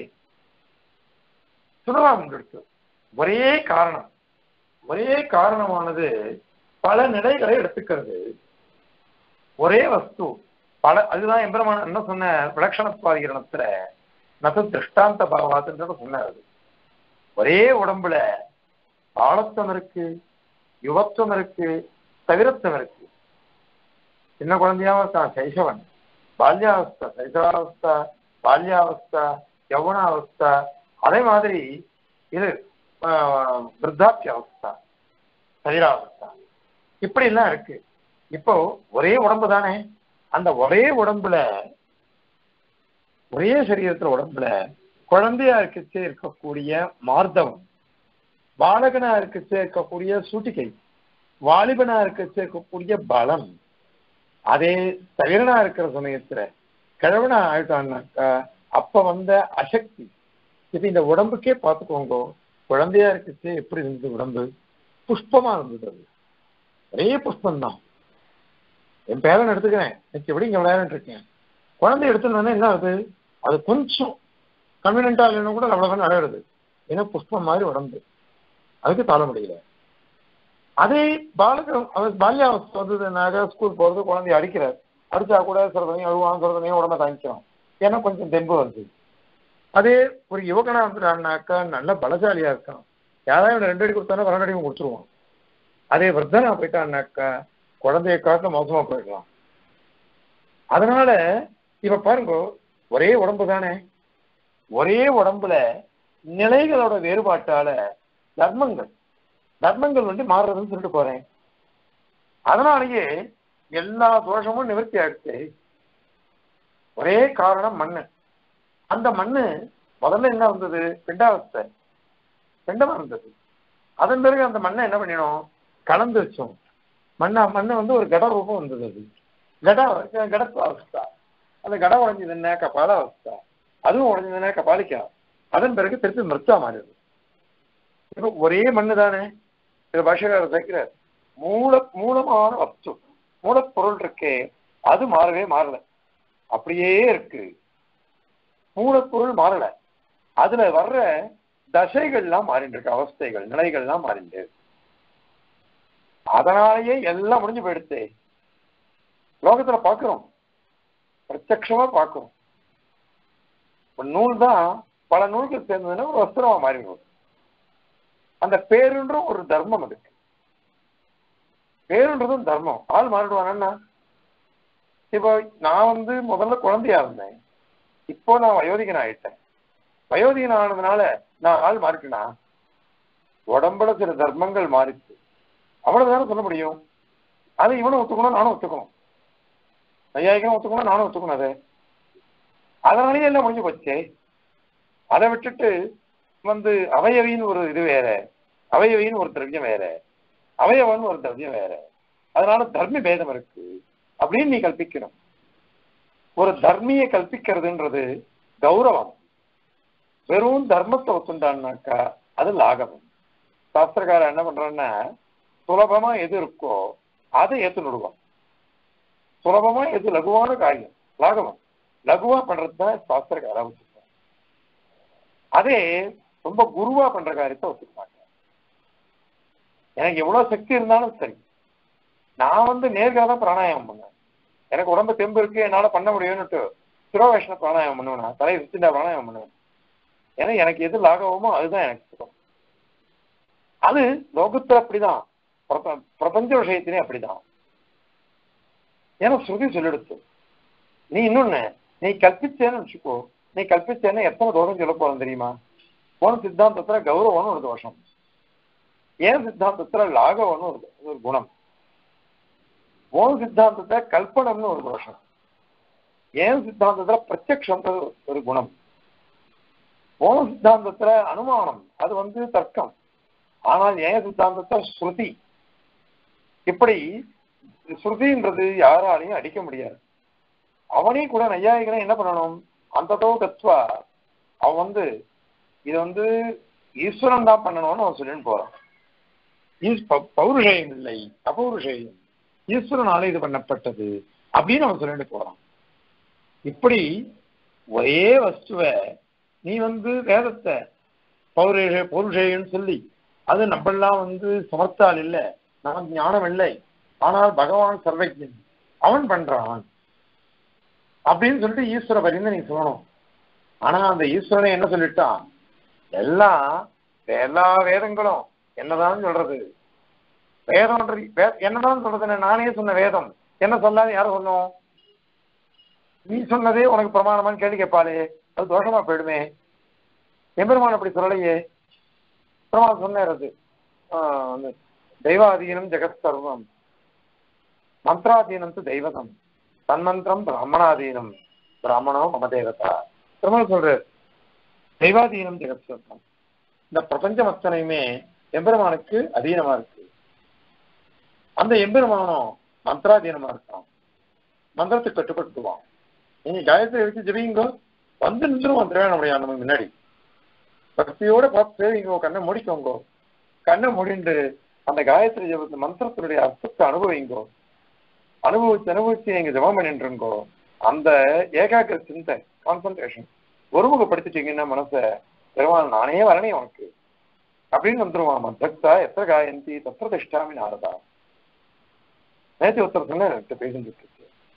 சுலபம் கொடுத்து ஒரே காரணம், ஒரே காரணமானது பல நிலைகளை எடுத்துக்கிறது. ஒரே வஸ்து பல, அதுதான் எம்பெருமான என்ன சொன்ன விலட்சணத்வாதிகரணத்துல நச திருஷ்டாந்த பாவாத்துன்றத சொன்னாரு. ஒரே உடம்புல ஆழத்தம் இருக்கு, யுவத்துவம் இருக்கு, தவிரத்தம் இருக்கு. சின்ன குழந்தையாவும் இருக்கான் சைசவன், பால்யாவஸ்தா, சைசவாவஸ்தா, பால்யாவஸ்தா, யௌவனாவஸ்தா, அதே மாதிரி இது விருத்தாப்திய அவஸ்தா, சரீராவஸ்தா, இப்படி எல்லாம் இருக்கு. இப்போ ஒரே உடம்பு தானே, அந்த ஒரே உடம்புல ஒரே சரீரத்துல உடம்புல குழந்தையா இருக்கச்சே இருக்கக்கூடிய மார்தவம், பாலகனா இருக்கச்சே இருக்கக்கூடிய சூட்டிகை, வாலிபனா இருக்கச்சே இருக்கக்கூடிய பலம், அதே தவிரனா இருக்கிற சமயத்துல கிழவனா ஆயிட்டான்னாக்கா அப்ப வந்த அசக்தி. இப்ப இந்த உடம்புக்கே பார்த்துக்கோங்க, குழந்தையா இருக்கச்சே எப்படி இருந்தது உடம்பு, புஷ்பமா இருந்தது. அது ஒரே புஷ்பம் தான். என் பேரன் எடுத்துக்கிறேன், இன்னைக்கு எப்படி இங்க விளையாண்டு இருக்கேன், குழந்தை எடுத்துன்னு என்ன ஆகுது, அது கொஞ்சம் கன்வீனியன்டா இல்லைன்னா கூட அவ்வளவுதான் அழகுது. ஏன்னா புஷ்பம் மாதிரி உடம்பு, அதுக்கு தாழ முடியல. அதே பாலக பால்யாவஸ்தை வந்ததுனாக்க ஸ்கூல் போறது, குழந்தைய அடிக்கிறார், அடிச்சா கூட சொல்றதையும் அழுவான், சொல்றதையும் உடம்பை தாங்கிக்கிறோம், ஏன்னா கொஞ்சம் தெம்பு வருது. அதே ஒரு யுவகனா வந்துட்டான்னாக்கா நல்ல பலசாலியா இருக்கான், யாராவது ரெண்டு அடி கொடுத்தாலும் பன்னெண்டு அடியும் கொடுத்துருவான். அதே விருத்தனா போயிட்டான்னாக்கா குழந்தைய காட்டில மோசமா போயிடலாம். அதனால இப்ப பாருங்க, ஒரே உடம்பு தானே, ஒரே உடம்புல நிலைகளோட வேறுபாட்டால தர்மங்கள் தர்மங்கள் வந்து மாறுறதுன்னு சொல்லிட்டு போறேன். அதனாலேயே எல்லா தோஷமும் நிவர்த்தி ஆயிடுச்சு. ஒரே காரணம் மண்ணு. அந்த மண்ணு முதல்ல என்ன வந்தது, பிண்டாவஸ்தை, பிண்டமா இருந்தது. அதன் பிறகு அந்த மண்ணை என்ன பண்ணினோம், கலந்து வச்சோம். மண்ணா மண்ணை வந்து ஒரு கட ரூபம் வந்தது. அது கட கடத்து அவஸ்தா. அந்த கடை உடைஞ்சதுன்னா கபால அவஸ்தா, அதுவும் உடைஞ்சதுன்னா கபாலிக்கா. அதன் பிறகு திருப்பி மிருத்தா மாறிடுது. இப்போ ஒரே மண்ணு தானே. இது பாஷகாரர் சேர்க்கிறார், மூல மூலமான வஸ்து, மூலப்பொருள் இருக்கே அது மாறவே மாறல, அப்படியே இருக்கு. மூலப்பொருள் மாறல, அதுல வர்ற தசைகள்லாம் மாறிட்டு இருக்கு, அவஸ்தைகள் நிலைகள்லாம் மாறிண்டு. அதனாலேயே எல்லாம் முடிஞ்சு போயிடுச்சு. லோகத்துல பார்க்கிறோம், பிரத்யட்சமா பார்க்கிறோம். ஒரு நூல் தான் பல நூல்கள் சேர்ந்ததுன்னா ஒரு வஸ்திரமா மாறிடும். அந்த பேருன்ற ஒரு தர்மம் இருக்கு, பேருன்றதும் தர்மம். ஆள் மாறிடுவானா, இப்போ நான் வந்து முதல்ல குழந்தையா இருந்தேன், இப்போ நான் வயோதிகன் ஆயிட்டேன். வயோதிகன் ஆனதுனால நான் ஆள் மாறிட்டேனா, உடம்புல சில தர்மங்கள் மாறிச்சு, அவ்வளவுதானே சொல்ல முடியும். அதை இவனும் ஒத்துக்கணும், நானும் ஒத்துக்கணும், ஐயாயிரம் ஒத்துக்கணும், நானும் ஒத்துக்கணும். அது அதனாலேயே எல்லாம் முடிஞ்சு போச்சு. அதை விட்டுட்டு வந்து அவயவின்னு ஒரு இது வேற, அவயவின்னு ஒரு திரவியம் வேற, அவயவன்னு ஒரு திரவியம் வேற, அதனால தர்ம பேதம் இருக்கு அப்படின்னு நீ கல்பிக்கணும். ஒரு தர்மியை கல்பிக்கிறதுன்றது கௌரவம். வெறும் தர்மத்தை ஒத்துண்டான்னாக்கா அது லாகவம். சாஸ்திரக்காரன் என்ன பண்றான்னா, சுலபமா எது இருக்கோ அதை ஏத்துனுடுவான். சுலபமா எது லகுவான காரியம் லாகவம், லகுவா பண்றதுதான் சாஸ்திரக்காரா ஒத்துப்பான். அதே ரொம்ப குருவா பண்ற காரியத்தை ஒத்துக்க மாட்டேன். எனக்கு எவ்வளவு சக்தி இருந்தாலும் சரி, நான் வந்து நேர்காதான் பிராணாயாமம் பண்ணேன், எனக்கு உடம்பு தெம்பு இருக்கு என்னால பண்ண முடியும்னுட்டு சிரோவேஷன பிராணாயாமம் பண்ணுவேன், தலையை சுத்திண்டா பிராணாயாமம் பண்ணுவேன். ஏன்னா எனக்கு எது லாகவமோ அதுதான் எனக்கு சுகம். அது லோகத்துல அப்படிதான், பிரபஞ்ச விஷயத்திலே அப்படிதான். ஏன்னா ஸ்ருதி சொல்லிடுச்சு. நீ இன்னொன்னு நீ கற்பிச்சேன்னு வச்சுக்கோ, நீ கற்பிச்சேன்னா எத்தனை தோஷம் சொல்ல போறோம் தெரியுமா. போன சித்தாந்தத்துல கௌரவம்னு ஒரு தோஷம், ஏன் சித்தாந்தத்துல லாகவம்னு ஒரு ஒரு குணம், போன சித்தாந்தத்துல கல்பனம்னு ஒரு தோஷம், ஏன் சித்தாந்தத்துல பிரத்யக்ஷம் ஒரு குணம், போன சித்தாந்தத்துல அனுமானம் அது வந்து தர்க்கம், ஆனால் ஏன் சித்தாந்தத்துல ஸ்ருதி. இப்படி ஸ்ருதின்றது யாராலையும் அடிக்க முடியாது. அவனையும் கூட நையாயிகனை என்ன பண்ணணும், அந்த தத்துவா அவன் வந்து இது வந்து ஈஸ்வரன் தான் பண்ணணும்னு அவன் சொல்லிட்டு போறான். பௌருஷயம் இல்லை, அபௌருஷயம், ஈஸ்வரனால இது பண்ணப்பட்டது அப்படின்னு அவன் சொல்லிட்டு போறான். இப்படி ஒரே வஸ்துவை நீ வந்து வேதத்தை பௌருஷ பௌருஷயம்னு சொல்லி, அது நம்மெல்லாம் வந்து சமர்த்தால் இல்லை, நமக்கு ஞானம் இல்லை, ஆனால் பகவான் சர்வஜன் அவன் பண்றான் அப்படின்னு சொல்லிட்டு ஈஸ்வர பரிந்து நீ சொல்லணும். ஆனா அந்த ஈஸ்வரனை என்ன சொல்லிட்டான், எல்லாம் எல்லா வேதங்களும் என்னதான் சொல்றது, வேதம் என்னதான் சொல்றது, நானே சொன்ன வேதம் என்ன சொல்லாது யாரும் சொன்னோம், நீ சொன்னதே உனக்கு பிரமாணமான்னு கேள்வி கேட்பாளே, அது தோஷமா போயிடுமே. எம்பெருமான் அப்படி சொல்லலையே, பிரமாணம் சொன்னார், அது தெய்வாதீனம் ஜெகத் சர்வம் மந்திராதீனம் தெய்வதம் தன்மந்திரம் பிராமணாதீனம் பிராமணோ மம தேவதா. திருமணம் சொல்ற தெய்வாதீனம் ஜெகத்ஸ்வரம். இந்த பிரபஞ்சம் அத்தனையுமே எம்பெருமானுக்கு அதீனமா இருக்கு. அந்த எம்பெருமானம் மந்திராதீனமா இருக்கான். மந்திரத்துக்கு கட்டுப்பட்டுவான். நீங்க காயத்ரி வச்சு ஜெபிங்கோ, வந்து நின்றுவான் திருவேணமுடைய நம்ம முன்னாடி. பக்தியோட பார்த்து சேவிங்கோ, கண்ணை முடிக்கோங்கோ. கண்ணை முடிண்டு அந்த காயத்ரி ஜபத்து மந்திரத்தினுடைய அர்த்தத்தை அனுபவிங்கோ. அனுபவிச்சு அனுபவிச்சு நீங்க ஜபம் பண்ணிட்டுருங்கோ. அந்த ஏகாகிர சிந்தை கான்சன்ட்ரேஷன் ஒருமுகப்படுத்திட்டீங்கன்னா மனசை பெருமாள் நானே வரனே உனக்கு அப்படின்னு வந்துருவான். மத்தா எத்த காயந்தி தத்திர திஷ்டாமி நாரதா. நேற்று ஒருத்தர் சொன்ன பேசிட்டு இருக்கு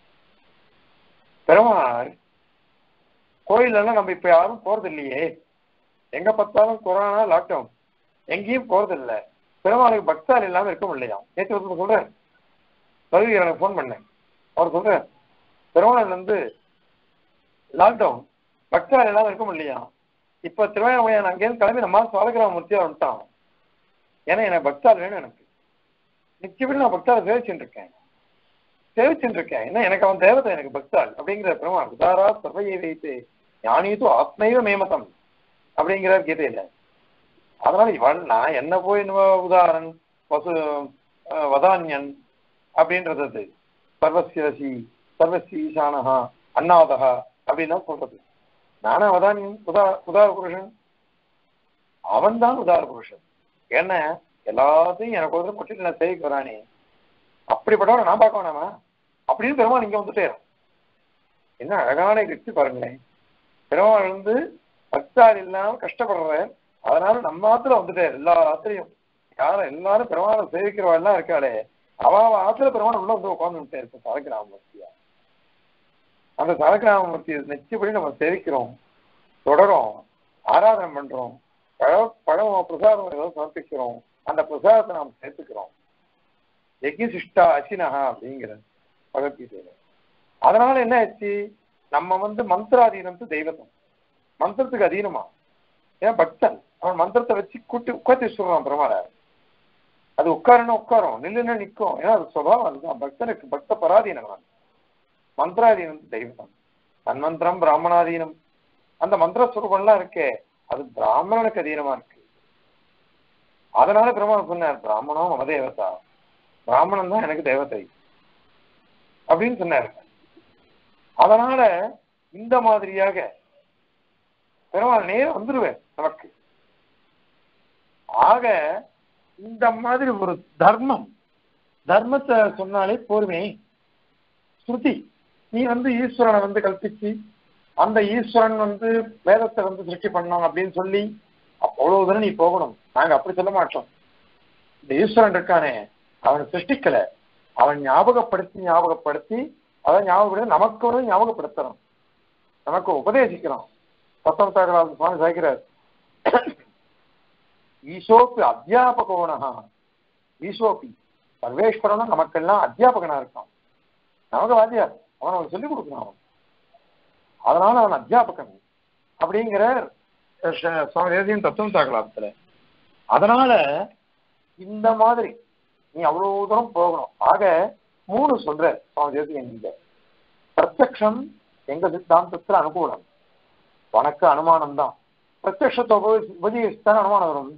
பெருமாள் கோயிலெல்லாம் நம்ம இப்ப யாரும் போறது இல்லையே, எங்க பார்த்தாலும் கொரோனா லாக்டவுன், எங்கேயும் போறது இல்லை. பெருமாளுக்கு பக்தால் இல்லாம இருக்க முடியலையா? நேற்று ஒருத்தர் சொல்றேன், ரவி எனக்கு போன் பண்ணேன். அவர் சொல்றேன் பெருமாள் வந்து லாக்டவுன் பக்தால் இல்லாம இருக்க முடியலையா. இப்ப திருவாயூர் அங்கேயிருந்து கிளம்பி நம்ம சாலக்கிராம மூர்த்தியா வந்துட்டான். ஏன்னா எனக்கு பக்தால் வேணும். எனக்கு நிச்சயப்படி நான் பக்தால சேவிச்சுட்டு இருக்கேன் சேவிச்சுட்டு இருக்கேன் ஏன்னா எனக்கு அவன் தேவதை, எனக்கு பக்தால் அப்படிங்கிற பெருமாள் உதாரா சர்வையை வைத்து ஞானியது ஆத்மைவ மேமதம் அப்படிங்கிறார் கீதையில. அதனால இவன் நான் என்ன போய் உதாரணன் வசு வதான்யன் அப்படின்றது சர்வசியசி சர்வசி ஈசானஹா அண்ணாதகா அப்படின்னா சொல்றது. நானா வதான்யன் உதா உதார புருஷன், அவன் தான் உதார புருஷன். ஏன்னா எல்லாத்தையும் எனக்கு ஒரு கொட்டிட்டு நான் சேவிக்கு வரானே, அப்படிப்பட்டவனை நான் பார்க்க வேணாமா அப்படின்னு பெருமாள் இங்க வந்துட்டே. என்ன அழகான கட்சி பாருங்களேன். பெருமாள் வந்து பக்தால் இல்லாம கஷ்டப்படுற, அதனால நம்ம ஆத்துல வந்துட்டே எல்லா ஆத்திரையும் யாரும் எல்லாரும் பெருமாளை சேவிக்கிறவெல்லாம் இருக்காளே, அவ ஆத்துல பெருமாள் உள்ள வந்து உட்கார்ந்துட்டே இருக்கும். சாலக்கிராமமூர்த்தியா அந்த சாலக்கிராமமூர்த்தி நிச்சயப்படி நம்ம சேவிக்கிறோம், தொடரும், ஆராதனை பண்றோம், பழ பழம் பிரசாதம் ஏதோ சமர்ப்பிக்கிறோம், அந்த பிரசாதத்தை நாம் சேர்த்துக்கிறோம். யஜ்ஞசிஷ்டா அசினஹா அப்படிங்கிற பகவத்கீதையில. அதனால என்ன ஆச்சு, நம்ம வந்து மந்திராதீனம் தெய்வத்தம், மந்திரத்துக்கு அதீனமா. ஏன் பக்தன் அவன் மந்திரத்தை வச்சு கூட்டி உட்காத்தி சொல்றான் பெருமாளை. அது உட்காருன்னா உட்காரும், நில்லுன்னா நிற்கும். ஏன்னா அது சுபாவம், அதுதான் பக்தனுக்கு பக்த பராதீனம். மந்திராதீனம் தெய்வத்தம் தன்மந்திரம் பிராமணாதீனம். அந்த மந்திர சுரூபம்லாம் இருக்கே அது பிராமணனுக்கு அதீனமா இருக்கு. அதனால பெருமாள் சொன்னார் பிராமணோ மம தேவதா, பிராமணன் தான் எனக்கு தேவதை அப்படின்னு சொன்னார். அதனால இந்த மாதிரியாக பெருமாள் நேரம் வந்துருவேன் நமக்கு. ஆக இந்த மாதிரி ஒரு தர்மம், தர்மத்தை சொன்னாலே போருமே. ஸ்ருதி நீ வந்து ஈஸ்வரனை வந்து கல்பிச்சு அந்த ஈஸ்வரன் வந்து வேதத்தை வந்து சிருஷ்டி பண்ணணும் அப்படின்னு சொல்லி அவ்வளவு தானே நீ போகணும். நாங்க அப்படி சொல்ல மாட்டோம். இந்த ஈஸ்வரன் இருக்கானே அவனை சிருஷ்டிக்கல, அவன் ஞாபகப்படுத்தி ஞாபகப்படுத்தி அதை ஞாபகப்படுத்தி நமக்கு ஒரு ஞாபகப்படுத்தணும், நமக்கு உபதேசிக்கிறோம். பத்தொன்பதாம் சுவாமி சாய்க்கிறார், ஈசோப்பி அத்தியாபகோனஹா. ஈசோப்பி சர்வேஸ்வரனும் நமக்கெல்லாம் அத்தியாபகனா இருக்கான். நமக்கு வாத்தியார், அவன் அவன் சொல்லிக் கொடுக்கணும். அவன் அதனால அவன் அத்தியாபகன் அப்படிங்கிற சுவாமி தேசியம் தத்துவம் சாக்கலாத்துல. அதனால இந்த மாதிரி நீ அவ்வளவு தூரம் போகணும். ஆக மூணு சொல்ற சுவாமி தேசியம். நீங்க பிரத்யக்ஷம் எங்க சித்தாந்தத்துல அனுகூலம், உனக்கு அனுமானம் தான். பிரத்யக்ஷத்தை உபதேசித்தான் அனுமானம் வரும்.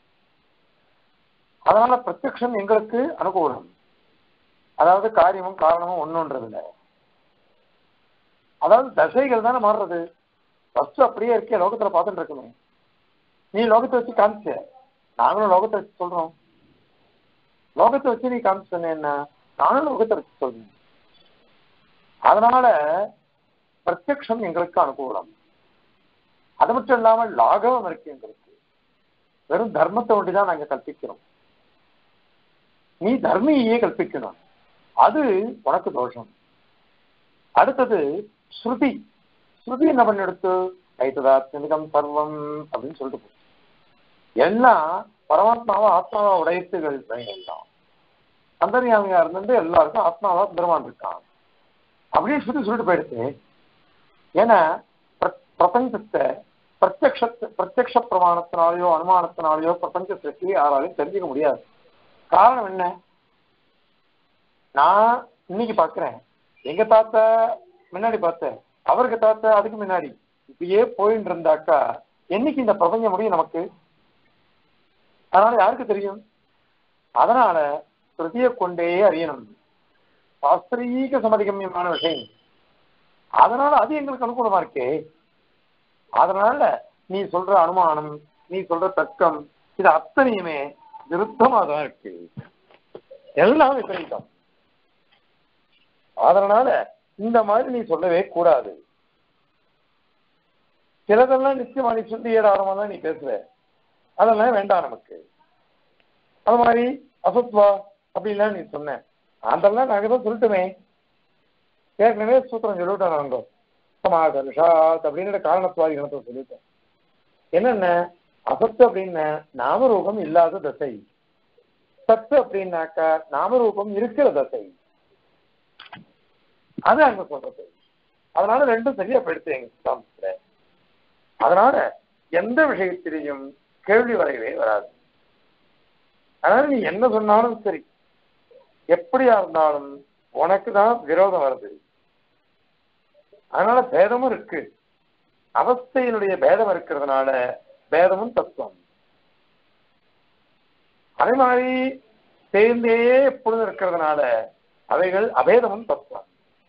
அதனால பிரத்யக்ஷம் எங்களுக்கு அனுகூலம். அதாவது காரியமும் காரணமும் ஒண்ணுன்றது இல்லை. அதாவது தசைகள் தானே மாறுறது. ஃபர்ஸ்ட் அப்படியே இருக்கே, லோகத்துல பார்த்துட்டு இருக்கணும். நீ லோகத்தை வச்சு காமிச்ச, நாங்களும் லோகத்தை வச்சு சொல்றோம். லோகத்தை வச்சு நீ காமிச்சு சொன்ன என்ன, நானும் லோகத்தை வச்சு சொல்றேன். அதனால பிரத்யக்ஷம் எங்களுக்கு அனுகூலம். அது மட்டும் இல்லாமல் லாகவம் இருக்கு எங்களுக்கு. வெறும் தர்மத்தை ஒன்றிதான் நாங்க கற்பிக்கிறோம். நீ தர்மியே கற்பிக்கணும், அது உனக்கு தோஷம். அடுத்தது ஸ்ருதி. ஸ்ருதி என்ன பண்ணி எடுத்து ஐத்ததாத்மிகம் சர்வம் அப்படின்னு சொல்லிட்டு போச்சு. எல்லாம் பரமாத்மாவா ஆத்மாவா உடையத்துகள் எல்லாம் அந்தர்யாமியா இருந்து எல்லாருக்கும் ஆத்மாவா பெருமான் இருக்கான் அப்படின்னு சொல்லி சொல்லிட்டு போயிடுச்சு. ஏன்னா பிரபஞ்சத்தை பிரத்யக்ஷ பிரத்யக்ஷ பிரமாணத்தினாலேயோ அனுமானத்தினாலேயோ பிரபஞ்ச சிருஷ்டியை யாராலையும் தெரிஞ்சுக்க முடியாது. காரணம் என்ன, நான் இன்னைக்கு பாக்குறேன், எங்க தாத்தா முன்னாடி பார்த்தேன், அவருக்கு தாத்தா அதுக்கு முன்னாடி, இப்படியே போயிட்டு இருந்தாக்கா என்னைக்கு இந்த பிரபஞ்சம் முடியும் நமக்கு? அதனால யாருக்கு தெரியும்? அதனால ஸ்ருதியை கொண்டே அறியணும். சாஸ்திரீக சமதிகமியமான விஷயம். அதனால அது எங்களுக்கு அனுகூலமா இருக்கே. அதனால நீ சொல்ற அனுமானம், நீ சொல்ற தர்க்கம், இது அத்தனையுமே விருத்தமா தான் இருக்கு, எல்லாம் விபரீதம். அதனால இந்த மாதிரி நீ சொல்லவே கூடாது. சிலதெல்லாம் நிச்சயமா நீ சொல்லி ஏடாரமா தான் நீ பேசுற, அதெல்லாம் வேண்டாம் நமக்கு. அது மாதிரி அசத்வா அப்படின்லாம் நீ சொன்ன, அதெல்லாம் நாங்க தான் சொல்லிட்டுமே, ஏற்கனவே சூத்திரம் சொல்லிவிட்டோம் நாங்க. சமாகர்ஷாத் அப்படின்னு காரணத்துவாதி கணத்தை சொல்லிட்டோம். என்னென்ன அசத்து அப்படின்னா நாமரூபம் இல்லாத தசை, சத்து அப்படின்னாக்கா நாமரூபம் இருக்கிற தசை, அது அங்க சொல்றது. அதனால ரெண்டும் சரியா போயிடுச்சு எங்க சித்தாந்தத்துல. அதனால எந்த விஷயத்திலையும் கேள்வி வரவே வராது. அதனால நீ என்ன சொன்னாலும் சரி, எப்படியா இருந்தாலும் உனக்கு தான் விரோதம் வருது. அதனால பேதமும் இருக்கு, அவஸ்தையினுடைய பேதம் இருக்கிறதுனால பேதமும் தத்துவம். அதே மாதிரி சேர்ந்தே எப்பொழுதும் இருக்கிறதுனால அவைகள் அபேதமும் தத்துவம்.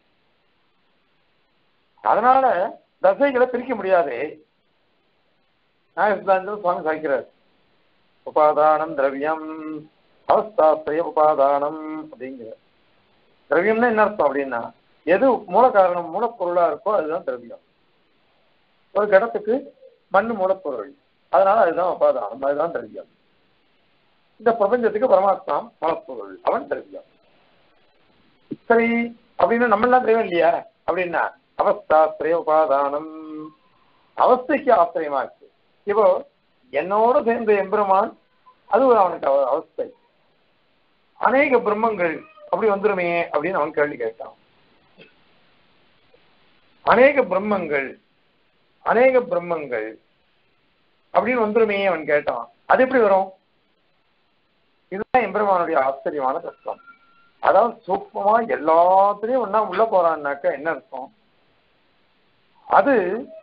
அதனால தசைகளை பிரிக்க முடியாது. நாகசித்தாந்தம் சுவாமி சாய்க்கிறார், உபாதானம் திரவியம் அவஸ்தாஸ்திரய உபாதானம் அப்படிங்கிற. திரவியம்னா என்ன அர்த்தம் அப்படின்னா, எது மூல காரணம் மூலப்பொருளா இருக்கோ அதுதான் திரவியம். ஒரு கடத்துக்கு மண் மூலப்பொருள், அதனால அதுதான் உபாதானம், அதுதான் திரவியம். இந்த பிரபஞ்சத்துக்கு பரமாத்மா மூலப்பொருள், அவன் திரவியம். சரி அப்படின்னா நம்ம எல்லாம் திரவியம் இல்லையா அப்படின்னா, அவஸ்தாஸ்திரய உபாதானம், அவஸ்தைக்கு ஆசிரியமா இருக்கு. இப்போ என்னோட சேர்ந்த எம்பெருமான், அது ஒரு அவனுக்கு அவஸ்தை. அநேக பிரம்மங்கள் அப்படி வந்துருமே அப்படின்னு அவன் கேள்வி கேட்டான். அநேக பிரம்மங்கள் அநேக பிரம்மங்கள் அப்படின்னு வந்துருமே அவன் கேட்டான். அது எப்படி வரும்? இதுதான் எம்பெருமானுடைய ஆச்சரியமான தத்துவம். அதாவது சூக்மமா எல்லாத்துலயும் ஒன்னா உள்ள போறான்னாக்கா என்ன அர்த்தம்? அது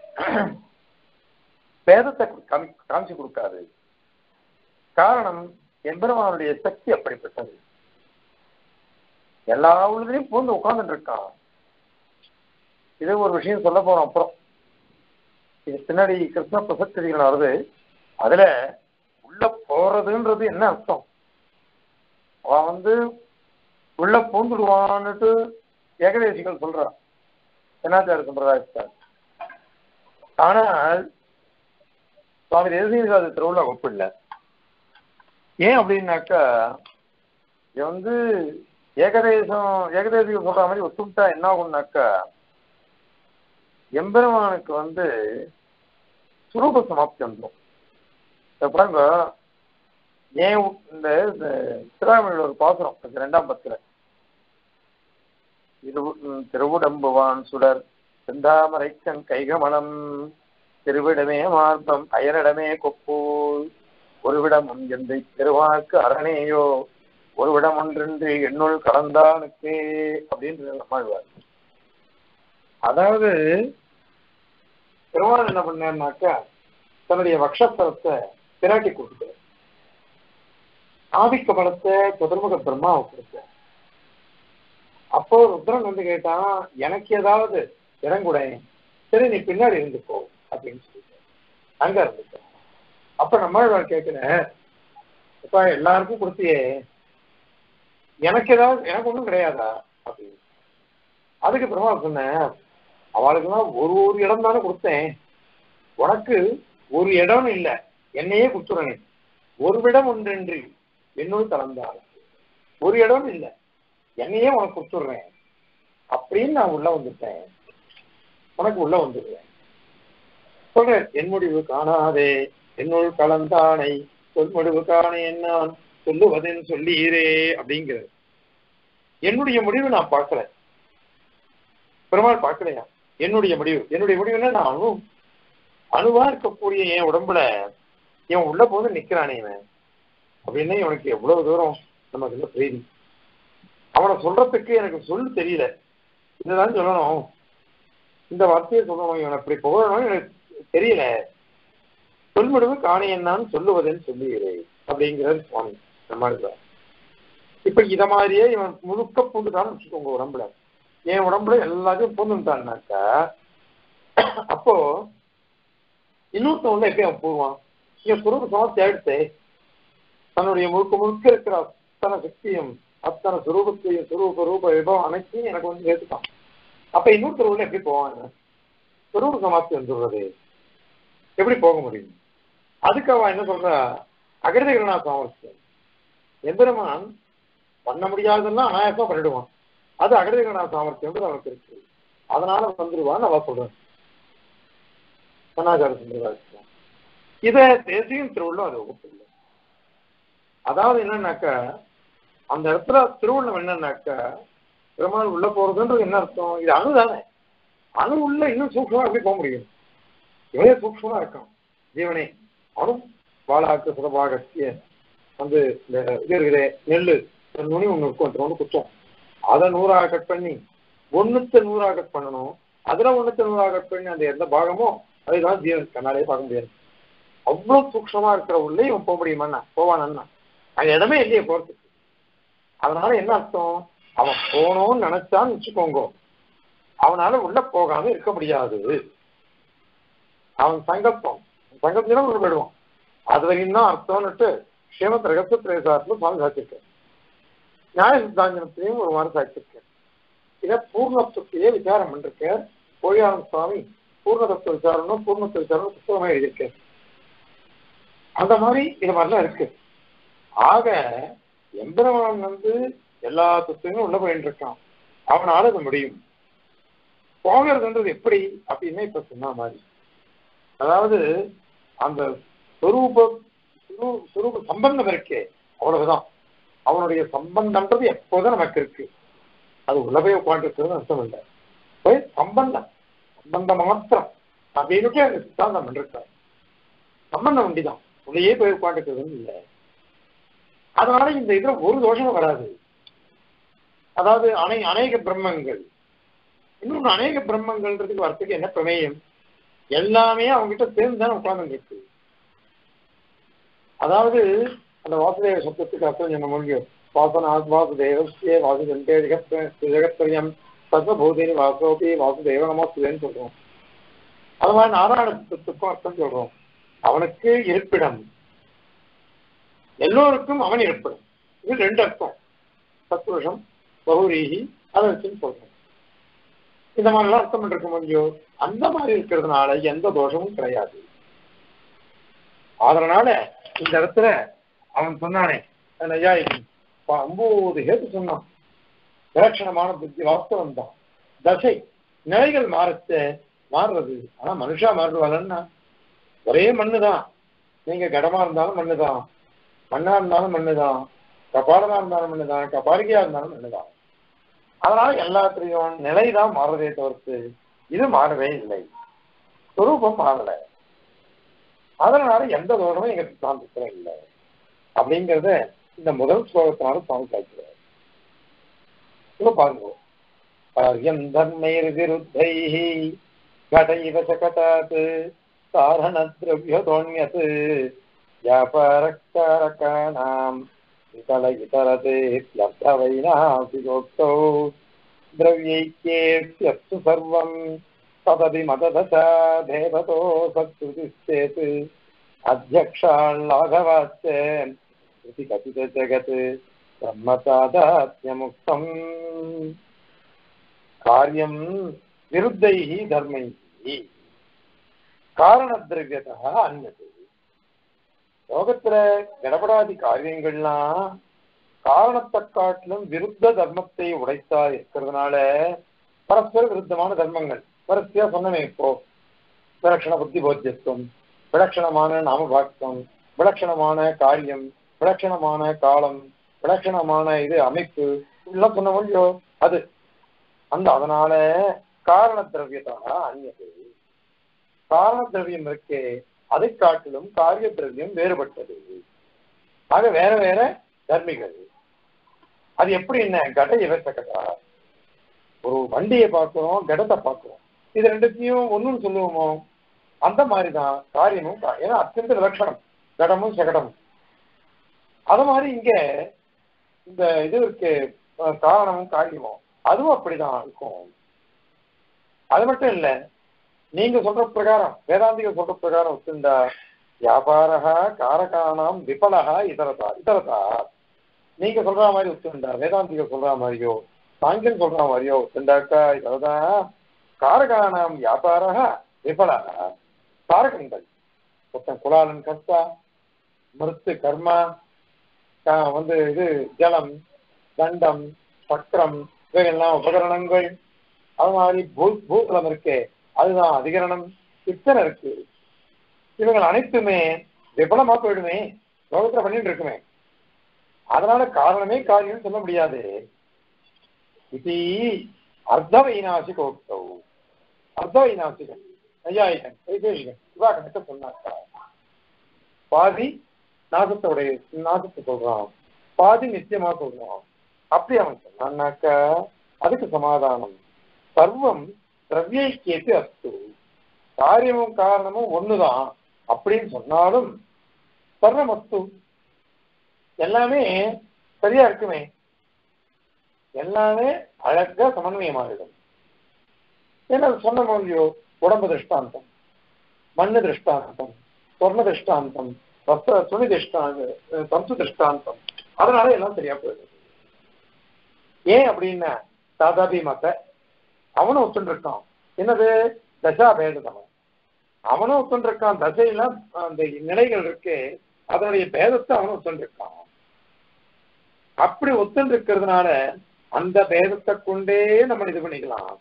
பேதத்தை காமி காமிச்சு கொடுக்காது. காரணம், எம்பெருமானுடைய சக்தி அப்படிப்பட்டது. எல்லா உள்ளதுலையும் பூந்து உட்கார்ந்துட்டு இருக்கான். இது ஒரு விஷயம் சொல்ல போறோம் அப்புறம். இது பின்னாடி கிருஷ்ண பிரசக்திகள் வருது. அதுல உள்ள போறதுன்றது என்ன அர்த்தம்? அவன் வந்து உள்ள பூந்துடுவான்னுட்டு ஏகதேசிகள் சொல்றான், என்னாச்சார சம்பிரதாயத்தார். ஆனால் சுவாமி தேசிகாது திருவிழா ஒப்பில்லை. ஏன் அப்படின்னாக்கா, இது வந்து ஏகதேசம் ஏகதேசிகள் சொல்ற மாதிரி ஒத்துட்டா என்ன ஆகும்னாக்கா, எம்பெருமானுக்கு வந்து சுரூப சமாப்தி வந்துடும். பாருங்க, ஏன் இந்த திருவாமொழியில் ஒரு பாசுரம் ரெண்டாம் பத்துல, இது திருவுடம்புவான் சுடர் செந்தாமரைக்கண் கைகமலம் திருவிடமே மார்பம் அயனிடமே கொப்போல் ஒருவிடம் எந்தை பெருவாக்கு அரணேயோ ஒருவிடம் ஒன்றென்று எண்ணுள் கலந்தானுக்கே அப்படின்னு நம்மாழ்வார். அதாவது பெருமாள் என்ன பண்ணாருனாக்கா, தன்னுடைய வக்ஷஸ்தலத்தை பிராட்டி கொடுத்தார், ஆதிக்க பலத்தை சதுர்முக பிரம்மாவை கொடுத்தார். அப்போ ருத்ரன் வந்து கேட்டான், எனக்கு ஏதாவது இறங்குடேன், சரி நீ பின்னாடி இருந்துக்கோ அப்படின்னு சொல்லிட்டு அங்க இருந்துக்க. அப்ப நம்மாழ்வார் கேட்கிறேன், இப்ப எல்லாருக்கும் கொடுத்தியே, எனக்கு ஏதாவது எனக்கு ஒன்றும் கிடையாதா அப்படின்னு. அதுக்கு பெருமாள் சொன்னேன், அவளுக்குதான் ஒரு ஒரு இடம் தானே கொடுத்தேன், உனக்கு ஒரு இடம் இல்லை, என்னையே கொடுத்துறேன். ஒரு இடம் ஒன்றென்று என்னோடு கலந்தாள், ஒரு இடம் இல்லை, என்னையே உனக்கு கொடுத்துடுறேன் அப்படின்னு நான் உள்ள வந்துட்டேன், உனக்கு உள்ள வந்துடுவேன் சொல்றேன். என் முடிவு காணாதே என்னுள் கலந்தானை சொல் முடிவு காண என்னான் சொல்லுவதென்னு சொல்லீரே அப்படிங்கிறது. என்னுடைய முடிவு நான் பார்க்கல, பெருமாள் பார்க்கலையா? என்னுடைய முடிவு என்னுடைய முடிவுன்னா நான் அணு அணுவா இருக்கக்கூடிய என் உடம்புல இவன் உள்ள போது நிக்கிறானே இவன் அப்படின்னா இவனுக்கு எவ்வளவு தூரம் நமக்கு பிரீதி. அவனை சொல்றதுக்கு எனக்கு சொல்லு தெரியல, இதுதான் சொல்லணும், இந்த வார்த்தையை சொல்லணும், இவனை அப்படி புகழணும் எனக்கு தெரியல, சொல்மிடுவு காணி என்னான்னு சொல்லுவதுன்னு சொல்லுகிறேன் அப்படிங்கிறார் சுவாமி நம்மளுக்கு. இப்ப இத மாதிரியே இவன் முழுக்க பூந்துட்டான்னு வச்சுக்கோங்க உடம்புல, என் உடம்புல எல்லாத்தையும் பூந்துட்டான்னாக்கா அப்போ இன்னொருத்த வந்து எப்படி அவன் போவான்? இங்க சுரூப சமஸ்தி ஆயிடுச்சு, தன்னுடைய முழுக்க முழுக்க இருக்கிற அத்தனை சக்தியும் அத்தனை சுரூபத்தையும் சுரூப ரூப விபவம் அனைத்தையும் எனக்கு வந்து ஏற்றுக்கான். அப்ப இன்னொருத்தர் உள்ள எப்படி போவாங்க? சுரூப சமாப்தி வந்துடுறது எப்படி போக முடியும்? அதுக்கு அவன் என்ன சொல்ற, அகிருதகிரணா சாமர்த்தியம், எந்திரமான் பண்ண முடியாததெல்லாம் அனாயசமா பண்ணிடுவான், அது அகிருதகிரணா சாமர்த்தியம் அவனுக்கு இருக்கு, அதனால வந்துடுவான்னு அவ சொல்றான். சனாச்சார சம்பிரதாயம் இதை தேசியம் திருவள்ளுவர் அது ஒப்புஇல்லை. அதாவது என்னன்னாக்கா அந்த இடத்துல திருவள்ளுவர் என்னன்னாக்கா பெருமாள் உள்ள போறதுன்றது என்ன அர்த்தம்? இது அணு தானே, அணு உள்ள இன்னும் சூக்ஷமா எப்படி போக முடியும்? இவனே சூக்ஷமா இருக்கான் ஜீவனே, அவனும் வாழாக்கு சுலபாகத்திய வந்து இந்த இது இருக்குது நெல்லு நுனி ஒண்ணு இருக்கும், ஒன்று குத்தம், அதை நூறாக கட் பண்ணி ஒண்ணுத்த நூறாக கட் பண்ணணும், அதுல ஒண்ணுத்த நூறாக கட் பண்ணி அந்த எந்த பாகமோ அதுதான் ஜீவன் கண்ணாலே பார்க்க முடியாது. அவ்வளவு சூக்ஷமா இருக்கிற உள்ளே இவன் போக முடியுமாண்ணா? போவானா? அங்க இடமே இல்லையே போறதுக்கு. அதனால என்ன அர்த்தம்? அவன் போகணும்னு நினைச்சான்னு வச்சுக்கோங்க, அவனால உள்ள போகாம இருக்க முடியாது. அவன் சங்கல்பம் சங்கத்தினா உள்ள போயிடுவான். அது வரைக்கும் தான் அர்த்தம்னுட்டு ஸ்ரீமத் ரகசிய பிரேசாரத்துல சுவாமி சாட்சிருக்கேன், நியாய சித்தாஞ்சனத்திலையும் ஒரு மாதிரி சாட்சிருக்கேன். இதை பூர்ணத்துவத்தையே விசாரம் பண்ணிருக்கேன். கோழியாளன் சுவாமி பூர்ணதத்துவ விசாரணம் பூர்ணத்துவ விசாரணம் புத்தகமா எழுதியிருக்கேன். அந்த மாதிரி இது மாதிரிலாம் இருக்கு. ஆக எம்பெருமான் வந்து எல்லா தத்துவங்களும் உள்ள போயிட்டு இருக்கான், அவனால அது முடியும். போகிறதுன்றது எப்படி அப்படின்னு இப்ப சொன்ன மாதிரி, அதாவது அந்த சுரூப சுரூப சம்பந்தம் இருக்கே அவ்வளவுதான். அவனுடைய சம்பந்தம்ன்றது எப்போதும் நமக்கு இருக்கு, அது உள்ள போய் உட்காந்துருக்கிறது அர்த்தம் இல்லை. போய் சம்பந்தம் சம்பந்தம் மாத்திரம் அப்படின்னுட்டு அந்த சித்தாந்தம் பண்ணிருக்காரு. சம்பந்தம் உண்டிதான், உள்ளேயே போய் உட்காந்துருக்கிறதுன்னு இல்லை. அதனால இந்த இதுல ஒரு தோஷமும் வராது. அதாவது அனை அநேக பிரம்மங்கள், இன்னொன்று அநேக பிரம்மங்கள்ன்றதுக்கு வரத்துக்கு என்ன பிரமேயம்? எல்லாமே அவங்ககிட்ட சேர்ந்து தானே உட்கார்ந்து இருக்கு. அதாவது அந்த வாசுதேவ சப்தத்துக்கு அர்த்தம் என்ன முடியும்? வாசனா வாசுதேவஸ்யே வாசுதே ஜெகத் ஜெகத்ரியம் சர்வபூதேனி வாசோபி வாசுதேவ நமஸ்தேன்னு சொல்றோம். அது மாதிரி நாராயண சப்தத்துக்கும் அர்த்தம் சொல்றோம், அவனுக்கு இருப்பிடம், எல்லோருக்கும் அவன் இருப்பிடம். இது ரெண்டு அர்த்தம், சத்புருஷம் பகுரீகி அதை வச்சுன்னு சொல்றோம். இந்த மாதிரிலாம் அர்த்தம் பண்ணிருக்க முடியும். அந்த மாதிரி இருக்கிறதுனால எந்த தோஷமும் கிடையாது. அதனால இந்த இடத்துல அவன் சொன்னானே நையாயிகி ஒன்பது ஹேத்து சொன்னான், விலட்சணமான புத்தி வாஸ்தவம் தான். தசை நிலைகள் மாறச்ச மாறுறது, ஆனா மனுஷா மாறுவாங்கன்னா ஒரே மண்ணுதான். நீங்க கடமா இருந்தாலும் மண்ணுதான், மண்ணா இருந்தாலும் மண்ணுதான், கபாலமா இருந்தாலும் மண்ணுதான், கபாலிகையா இருந்தாலும் மண்ணுதான். அதனால எல்லாத்திலையும் நிலைதான் மாறுறதே தவிர்த்து இது மாறவே இல்லை, சுரூபம் மாறல. அதனால எந்த தோஷமும் எங்க சித்தாந்தத்துல இல்லை அப்படிங்கிறத இந்த முதல் ஸ்லோகத்தினால சுவாமி காய்க்கிறார். பாருங்க, தர்மைர்விருத்தைஹி கடைவ சகதாத் காரணத்ரவ்யதோன்யத் வியாபாரக்காரகானாம் விதல விதரதே ப்யர்த்தவைனாசிகோக்தௌ திரவ்யைக்யேப்யஸ்து சர்வம் ததபி மததசா தேவதோ சத்ருதிஸ்தேத் அத்யக்ஷால்லாகவாச்ச இதி கதித ஜகத் பிரம்மதாதாத்யமுக்தம் காரியம் விருத்தைஹி தர்மைஹி காரணத்ரவ்யதா அன்யத். லோகத்துல கடபடாதி காரியங்கள்லாம் காரணத்தை காட்டிலும் விருத்த தர்மத்தை உடைத்தா இருக்கிறதுனால பரஸ்பர விருத்தமான தர்மங்கள் பரஸ்பர சொன்னமே. இப்போ விலட்சண புத்தி போத்தியத்துவம், விலட்சணமான நாமபாக்கியம், விலட்சணமான காரியம், விலட்சணமான காலம், விலட்சணமான இது அமைப்பு, இதெல்லாம் சொன்ன முடியும். அது அந்த அதனால காரண திரவியத்தாக அந்நியது. காரண திரவியம் இருக்கே அதை காட்டிலும் காரிய திரவியம் வேறுபட்டது. ஆக வேற வேற தர்மிகள். அது எப்படி என்ன கட இவசக்கதா, ஒரு வண்டியை பார்க்கிறோம் கடத்தை பார்க்கிறோம், இது ரெண்டுத்தையும் ஒண்ணுன்னு சொல்லுவோமோ? அந்த மாதிரிதான் காரியமும். ஏன்னா அத்தியந்த விலட்சணம் கடமும் சகடமும். அது மாதிரி இங்க இந்த இது இருக்கு காரணமும் காரியமும், அதுவும் அப்படிதான் இருக்கும். அது மட்டும் இல்ல, நீங்க சொல்ற பிரகாரம் வேதாந்திக சொல்ற பிரகாரம் ஒத்துண்டா வியாபாரா காரகானாம் விபலகா இதரதா இதரதா நீங்க சொல்ற மாதிரி ஒத்துண்டா, வேதாந்திக சொல்ற மாதிரியோ சாங்கியன் சொல்ற மாதிரியோ ஒத்துண்டாக்கா இதரதான் காரகானாம் வியாபாரா விபலகா. காரகங்கள் ஒருத்தன் குலாலன் கர்த்தா, மிருத்து கர்மா, வந்து இது ஜலம் தண்டம் சக்கரம் இவைகள்லாம் உபகரணங்கள். அது மாதிரி பூ பூதலம் இருக்கே அதுதான் அதிகரணம். இத்தனை இருக்கு. இவங்கள் அனைத்துமே விபலமா போயிடுமே, லோகத்துல பண்ணிட்டு இருக்குமே. அதனால காரணமே காரியம் சொல்ல முடியாது. இது அர்த்த வைநாசிக உக்தௌ. அர்த்த வைநாசிகன் ஐயாயிகன் வைசேஷிகன் இவா கணக்க சொன்னாக்கா பாதி நாசத்தோடைய நாசத்தை சொல்றான், பாதி நித்தியமா சொல்றான். அப்படி அவன் சொன்னான்னாக்கா அதுக்கு சமாதானம் சர்வம் திரவியைக்கேத்து அஸ்து, காரியமும் காரணமும் ஒண்ணுதான் அப்படின்னு சொன்னாலும் சர்வம் அஸ்து எல்லாமே சரியா இருக்குமே, எல்லாமே அழகா சமன்வயமாகிடும். ஏன்னா சொன்ன மொழியோ உடம்பு திருஷ்டாந்தம், மண்ணு திருஷ்டாந்தம், சொர்ண திருஷ்டாந்தம், வஸ்திர துணி திருஷ்டாந்தம், தந்து திருஷ்டாந்தம், அதனால எல்லாம் சரியா போயிடுது. ஏன் அப்படின்னா தாதாபி மத்த அவனும் ஒத்துன்னு இருக்கான். என்னது தசா பேதம், அவனும் ஒத்துன்னு இருக்கான். தசையெல்லாம் அந்த நிலைகள் இருக்கு, அதனுடைய பேதத்தை அவனும் ஒத்துன்னு இருக்கான். அப்படி ஒத்துன்னு இருக்கிறதுனால அந்த பேதத்தை கொண்டே நம்ம இது பண்ணிக்கலாம்.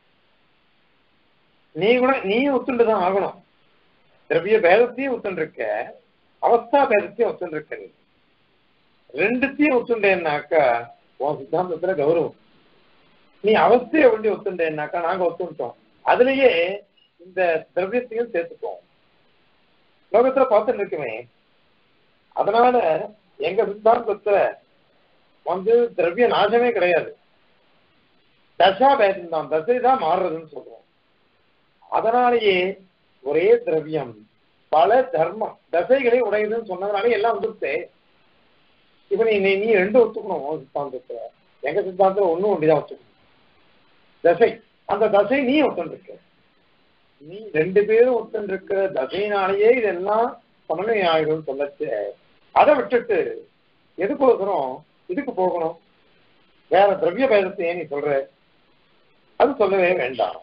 நீ கூட நீ ஒத்துண்டு தான் ஆகணும். திரவிய பேதத்தையும் ஒத்துன்னு இருக்க, அவஸ்தா பேதத்தையும் ஒத்துன்னு இருக்க. நீ ரெண்டுத்தையும் ஒத்துண்டேன்னாக்கா உன் சித்தாந்தத்துல கௌரவம். நீ அவஸ்தையை ஒண்டி ஒத்துண்டேன்னாக்கா நாங்க ஒத்துட்டோம், அதுலயே இந்த திரவியத்தையும் சேர்த்துட்டோம். லோகத்துல பார்த்துட்டு இருக்குமே. அதனால எங்க சித்தாந்தத்துல வந்து திரவிய நாசமே கிடையாது, தசா பேதம் தான், தசை தான் மாறுறதுன்னு சொல்றோம். அதனாலேயே ஒரே திரவியம் பல தர்மம் தசைகளை உடையதுன்னு சொன்னதுனாலே எல்லாம் வந்துருச்சு. இப்ப நீ நீ ரெண்டு ஒத்துக்கணும் சித்தாந்தத்துல. எங்க சித்தாந்தத்துல ஒண்ணும் ஒண்டிதான் ஒத்துக்கணும் தசை. அந்த தசை நீ ஒத்துருக்க, நீ ரெண்டு பேரும் ஒத்துருக்கிற தசையினாலேயே இதெல்லாம் சமன்வயம் ஆகிடும் சொல்லச்சு. அதை விட்டுட்டு எதுக்கோசரம் இதுக்கு போகணும்? வேற திரவிய பேதத்தை ஏன் நீ சொல்ற? அது சொல்லவே வேண்டாம்.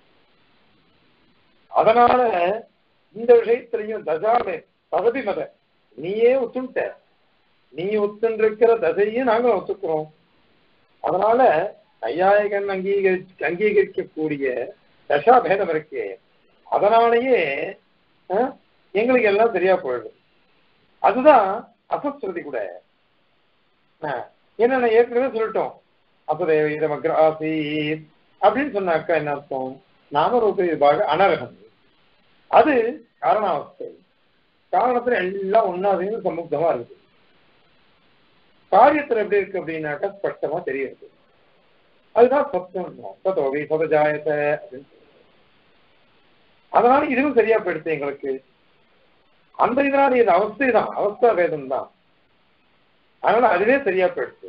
அதனால இந்த விஷயத்திலையும் தசாமே பதவி மத நீயே ஒத்துட்ட, நீ ஒத்துருக்கிற தசையும் நாங்களும் ஒத்துக்கிறோம். அதனால நையாயகன் அங்கீகரி அங்கீகரிக்கக்கூடிய தசா பேதம் இருக்கு, அதனாலேயே எங்களுக்கு எல்லாம் சரியா போயிடும். அதுதான் அசஸ்ருதி கூட. என்ன ஏற்கனவே சொல்லிட்டோம், அசதேவீதமக்ராசி அப்படின்னு சொன்னாக்கா என்ன அர்த்தம்? நாமரூப விபாக அனர்ஹம், அது காரணாவஸ்தை. காரணத்துல எல்லாம் ஒன்னாவது சமுக்தமா இருக்கு. காரியத்துல எப்படி இருக்கு அப்படின்னாக்கா ஸ்பஷ்டமா தெரியுது. அதுதான் சத்தம் சதோவி சதஜாயத்தை அப்படின்னு சொல்லி. அதனால இதுவும் சரியா போயிடுச்சு எங்களுக்கு. அந்த இதனால இது அவஸ்தை தான், அவஸ்தா வேதம் தான். அதனால அதுவே சரியா போயிடுச்சு.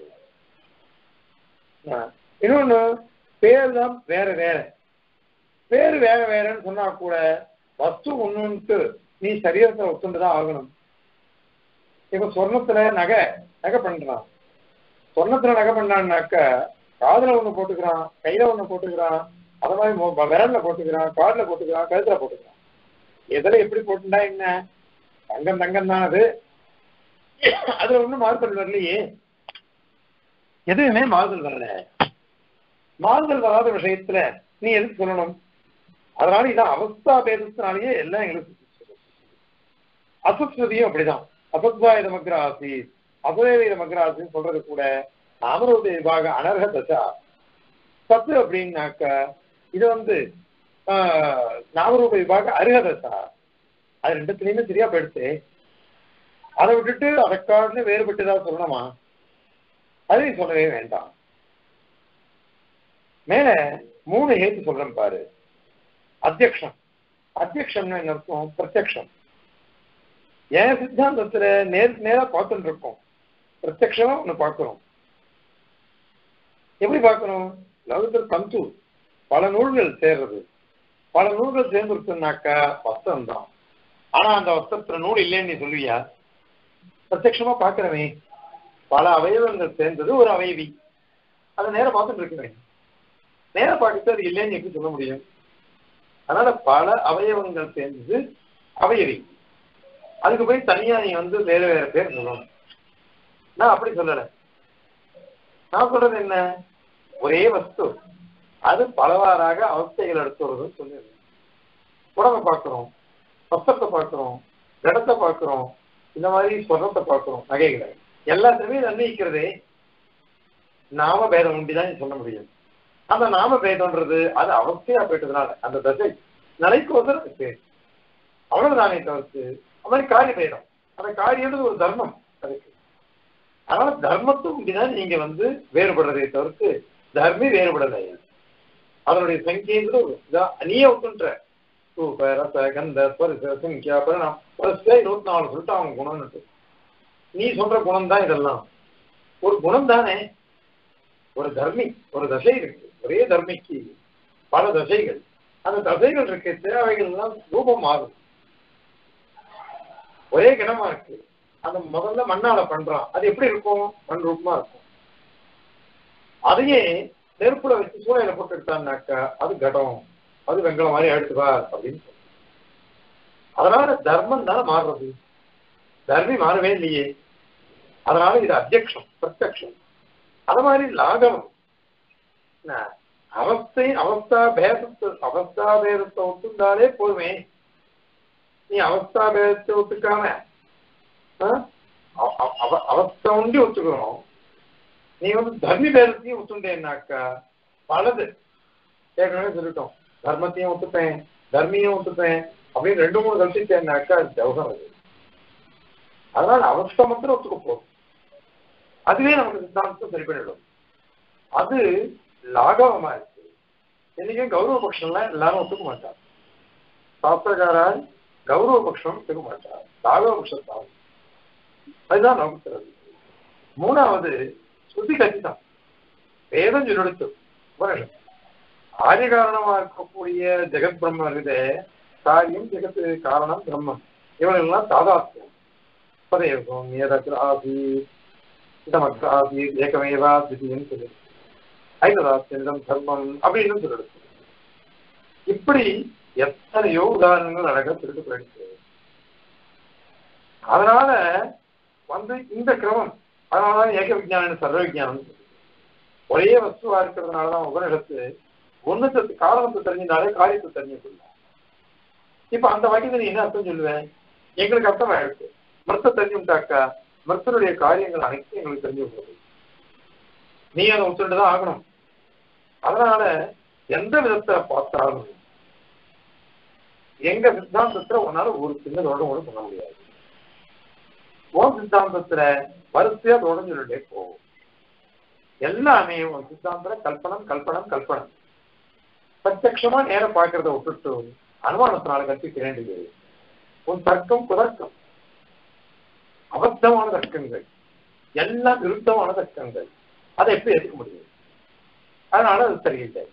இன்னொன்னு பேர் தான் வேற வேற, பேரு வேற வேறன்னு சொன்னா கூட வஸ்து ஒண்ணுன்ட்டு நீ சரீரத்தை ஒத்துண்டுதான் ஆகணும். இப்ப சொர்ணத்துல நகை நகை பண்றான், சொர்ணத்துல நகை பண்ணான்னாக்க காதுல ஒண்ணு போட்டுக்கிறான், கையில ஒண்ணு போட்டுக்கிறான், அது மாதிரி விரல்ல போட்டுக்கிறான், காதுல போட்டுக்கிறான், கழுத்துல போட்டுக்கிறான். எதுல எப்படி போட்டுட்டா என்ன? தங்கம் தங்கம் தான் அது. அதுல ஒண்ணும் மாறுதல் வரலையே, எதுவுமே மாறுதல் வரல. மாறுதல் வராத விஷயத்துல நீ எதுக்கு சொல்லணும்? அதனால இதான் அவஸ்தா பேதத்தினாலேயே எல்லாம் எங்களுக்கு அசஸ்வதியும் அப்படிதான். அசத்வாயுத மக்ராசி அசதேவீத மக்ராசின்னு சொல்றது கூட நாமரூப விபாக அனர்ஹ தசா. சத்து அப்படின்னாக்க இது வந்து ஆஹ் நாமரூப விபாக அருக தசா. அது ரெண்டுத்துலயுமே சரியா போயிடுச்சு. அதை விட்டுட்டு அதை காட்டுல வேறுபட்டுதான் சொல்லணுமா? அதையும் சொல்லவே வேண்டாம். மேல மூணு ஹேத்து சொல்றேன் பாரு. அத்தியக்ஷம், அத்தியக்ஷம்னு என்ன அர்த்தம்? பிரத்யக்ஷம். என் சித்தாந்தத்துல நேருக்கு நேரா பார்த்துட்டு இருக்கோம், பிரத்யக்ஷமா ஒண்ணு பார்க்கிறோம். எப்படி பார்க்கணும்? லோகத்தில் தந்து பல நூல்கள் சேர்றது, பல நூல்கள் சேர்ந்துருச்சுனாக்கா வஸ்திரம் தான். ஆனா அந்த வஸ்திரத்துல நூல் இல்லைன்னு நீ சொல்லுவியா? பிரத்யக்ஷமா பார்க்கிறவே, பல அவயவங்கள் சேர்ந்தது ஒரு அவயவி, அதை நேரம் பார்த்துட்டு இருக்கிறேன். நேரம் பார்த்துட்டு அது இல்லைன்னு எப்படி சொல்ல முடியும்? அதனால பல அவயவங்கள் சேர்ந்தது அவயவி. அதுக்கு போய் தனியா நீ வந்து வேற வேற பேர் சொல்லணும். நான் அப்படி சொல்லலை. நான் சொல்றது என்ன? ஒரே வஸ்து, அது பலவாறாக அவஸ்தைகள் எடுத்து வருதுன்னு சொல்லிடுறேன். உடம்பை பார்க்கிறோம், வஸ்திரத்தை பார்க்கிறோம், இடத்தை பார்க்கிறோம், இந்த மாதிரி சொர்ணத்தை பார்க்கிறோம், நகைகளை எல்லாத்தையுமே நிர்ணயிக்கிறதே நாம பேதம் உண்டிதான் சொல்ல முடியும். அந்த நாம பேதம்ன்றது அது அவஸ்தையா போயிட்டதுனால அந்த தசை நிலைக்கு வந்து இருக்கு, அவ்வளவுதானே தவிர்த்து அது மாதிரி காரிய பேதம். அந்த காரியன்றது ஒரு தர்மம் அதுக்கு. அதனால தர்மத்தை உண்டிதான் நீங்க வந்து வேறுபடுறதை தவிர்த்து தர்மி வேறுபடலை. அதனுடைய சங்கியன்றது நீயே ஒத்துன்ற ரூப ரச கந்த ஸ்பரிச சங்கியா பரிணாமம் வரிசையா இருபத்தி நாலு சொல்லிட்டு அவங்க குணம்னு. நீ சொல்ற குணம் தான் இதெல்லாம். ஒரு குணம் தானே. ஒரு தர்மி, ஒரு தசை இருக்கு, ஒரே தர்மிக்கு பல தசைகள். அந்த தசைகள் இருக்கு, அவைகள் எல்லாம் ரூபம் மாறும். ஒரே கிணமா இருக்கு, அந்த முதல்ல மண்ணால பண்றான், அது எப்படி இருக்கும்? மண் ரூபமா இருக்கும். அதையே நெருப்புல வச்சு சூளையில போட்டு எடுத்தான்னாக்கா அது கடம், அது வெங்கலம் மாதிரி எடுத்துவார் அப்படின்னு சொல்லி. அதனால தர்மம் தானே மாறுறது, தர்மி மாறவே இல்லையே. அதனால இது அத்தியக்ஷம், பிரத்யக்ஷம். அது மாதிரி லாகவம் அவஸ்தை அவஸ்தா பேதத்தை அவஸ்தா பேதத்தை ஒத்துந்தாலே போதுமே. நீ அவஸ்தா பேதத்தை ஒத்துக்காம அவஸ்தை உண்டி ஒத்துக்கிறோம், நீ வந்து தர்மி பேதத்தையும் ஒத்துண்டேன்னாக்கா பலது ஏற்கனவே சொல்லிட்டோம். தர்மத்தையும் ஒத்துப்பேன், தர்மியும் ஒத்துப்பேன் அப்படின்னு ரெண்டு மூணு கழிச்சுட்டேன்னாக்கா அது ஜவகம் அது. அதனால அவஸ்தை மாத்திரம் ஒத்துக்க போதும், அதுவே நமக்கு சித்தாந்தத்தை சரி பண்ணிடும். அது லாகவமா இருக்கு. இன்னைக்கும் கௌரவ பட்சம்லாம் எல்லாரும் ஒத்துக்க மாட்டார். சாஸ்திரக்காரால் கௌரவ பட்சம் ஒத்துக்க மாட்டார், லாகவ பட்சத்தான். அதுதான் நமக்கு. மூணாவது சுத்தி கட்சிதான். வேதம் சொல்லெடுத்து ஆரிய காரணமா இருக்கக்கூடிய ஜெகத் பிரம்ம இருக்குதே, காரியம் ஜெகத்து காரணம் பிரம்மம், இவனெல்லாம் தாதாத்யம் பதேவம் ஏதற்கு ஆசி இதமற்ற ஆசி ஏகமேவா திடீர்னு சொல்லி ஐததாத்யம் தர்மம் அப்படின்னு சொல்லெடுத்து. இப்படி எத்தனையோ உதாரணங்கள் அழகா திருட்டு. அதனால வந்து இந்த கிரமம், அதனாலதான் ஏக விஜயானம் சர்வ விஜயானம். ஒரே வஸ்துவா இருக்கிறதுனாலதான் உபநிடத்து ஒண்ணுக்கு காரணத்தை தெரிஞ்சினாலே காரியத்தை தெரிஞ்சுக்கொள்ள. இப்ப அந்த வகையில நீ என்ன அர்த்தம் சொல்லுவேன்? எங்களுக்கு அர்த்தம் ஆயிடுச்சு. மிருத்த தெரிஞ்சுட்டாக்கா மிருத்தனுடைய காரியங்கள் அனைத்தும் எங்களுக்கு தெரிஞ்சு போகுது. நீ அதை ஒத்துட்டுதான் ஆகணும். அதனால எந்த விதத்தை பார்த்தாலும் எங்க சித்தாந்தத்துல உன்னால ஒரு சின்ன தோட்டம் கூட பண்ண முடியாது. உன் சித்தாந்தத்துல வரிசையா தோட்டம் சொல்லிட்டே போகும். எல்லாமே உன் சித்தாந்தத்துல கல்பனம் கல்பனம் கல்பனம். பிரத்யட்சமா நேரம் பார்க்கறத விட்டுட்டு அனுமானத்தினால கற்பிக்க வேண்டியது. உன் தர்க்கம் குதர்க்கம், அபத்தமான தர்க்கங்கள், எல்லாம் விருத்தமான தர்க்கங்கள். அதை எப்படி எடுக்க முடியும்? அதனால அது சரியில்லை.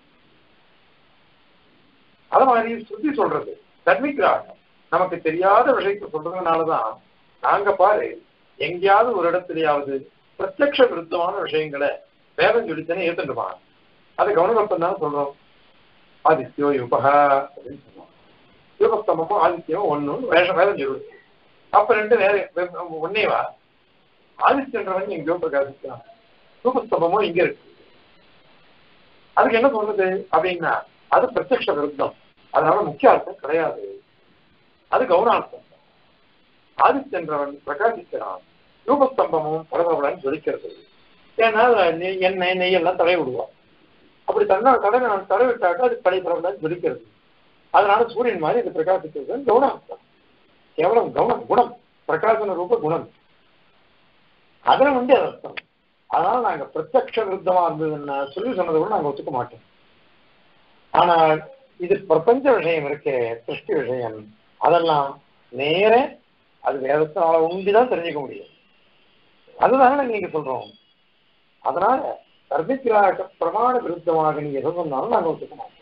அத மாதிரி சுத்தி சொல்றது தர்மிக்கிறாங்க. நமக்கு தெரியாத விஷயத்தை சொல்றதுனாலதான் நாங்க பாரு எங்கேயாவது ஒரு இடத்துலயாவது பிரத்யக்ஷ விருத்தமான விஷயங்களை வேதம் சொல்லித்தானே ஏத்துட்டுவாங்க. அதை கவனப்பட்டம் தான் சொல்றோம். ஆதித்யோ யுபகா அப்படின்னு சொல்லுவோம். யுபஸ்தம்பமும் ஆதித்யமும் ஒண்ணு வேஷ வேதம் சொல்லுது. அப்ப ரெண்டு வேற ஒன்னேவா? ஆதித்யன்றவன் எங்கேயோ பிரகாசிக்கிறான், யுபஸ்தம்பமும் இங்க இருக்கு. அதுக்கு என்ன சொல்றது அப்படின்னா அது பிரத்யக்ஷ விருத்தம். அதனால முக்கிய அர்த்தம் கிடையாது, அது கவுனார்த்தம். ஆதித்யன்றவன் பிரகாசிக்கிறான், ரூபஸ்தம்பமும் பரபரன்னு ஜொலிக்கிறது. ஏன்னா எண்ணெய் நெய் எல்லாம் தடை விடுவான். அப்படி தன்ன தடவை தடை விட்டாக்கா அது படை பரபரன்னு ஜொலிக்கிறது. அதனால சூரியன் மாதிரி இது பிரகாசிக்கிறது கவுனார்த்தம். கேவலம் கவுனம் குணம், பிரகாசன ரூப குணம். அதுல வந்து அது அர்த்தம். அதனால நாங்க பிரத்யக்ஷ விருத்தமா இருந்ததுன்னு சொல்லி சொன்னதை கூட நாங்க ஒத்துக்க மாட்டோம். ஆனால் இது பிரபஞ்ச விஷயம் இருக்கே, சிருஷ்டி விஷயம், அதெல்லாம் நேர அது வேதத்தினால உண்டிதான் தெரிஞ்சுக்க முடியும். அதுதானே நாங்க நீங்க சொல்றோம். அதனால சர்வகிராக பிரமாண விருத்தமாக நீங்க எது சொன்னாலும் நாங்க ஒத்துக்க மாட்டோம்.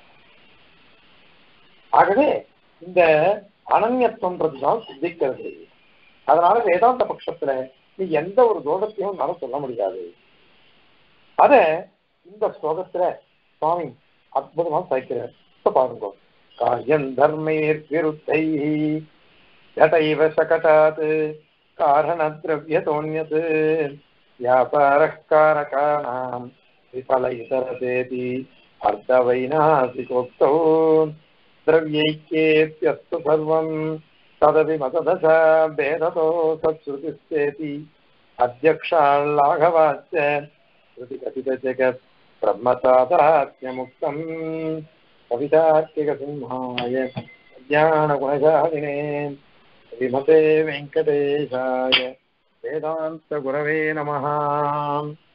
ஆகவே இந்த அனன்யத்துவன்றதுதான் சித்திக்கிறது. அதனால வேதாந்த பட்சத்துல நீ எந்த ஒரு தோஷத்தையும் உன்னால சொல்ல முடியாது. அத இந்த ஸ்லோகத்துல சுவாமி அற்புதமா சாய்க்கிறார். இப்ப பாருங்க, காரியம் தர்மேர் விருத்தை ஜடைவ சகடாத் காரண திரவியதோன்யத் வியாபாரः காரகாணாம் விபல இதரதேதி அர்த்தவைநாசிகோக்தோ द्रव्यैक्येत्यस्तु सर्वं तदपि मतदशा भेदतो सत्श्रुतिस्तेति अध्यक्षाल्लाघवाच्च श्रुतिकथितजगत् ब्रह्मतादात्म्यमुक्तं कवितार्किकसिंहाय ज्ञानगुणशालिने श्रीमते वेङ्कटेशाय वेदान्तगुरवे नमः।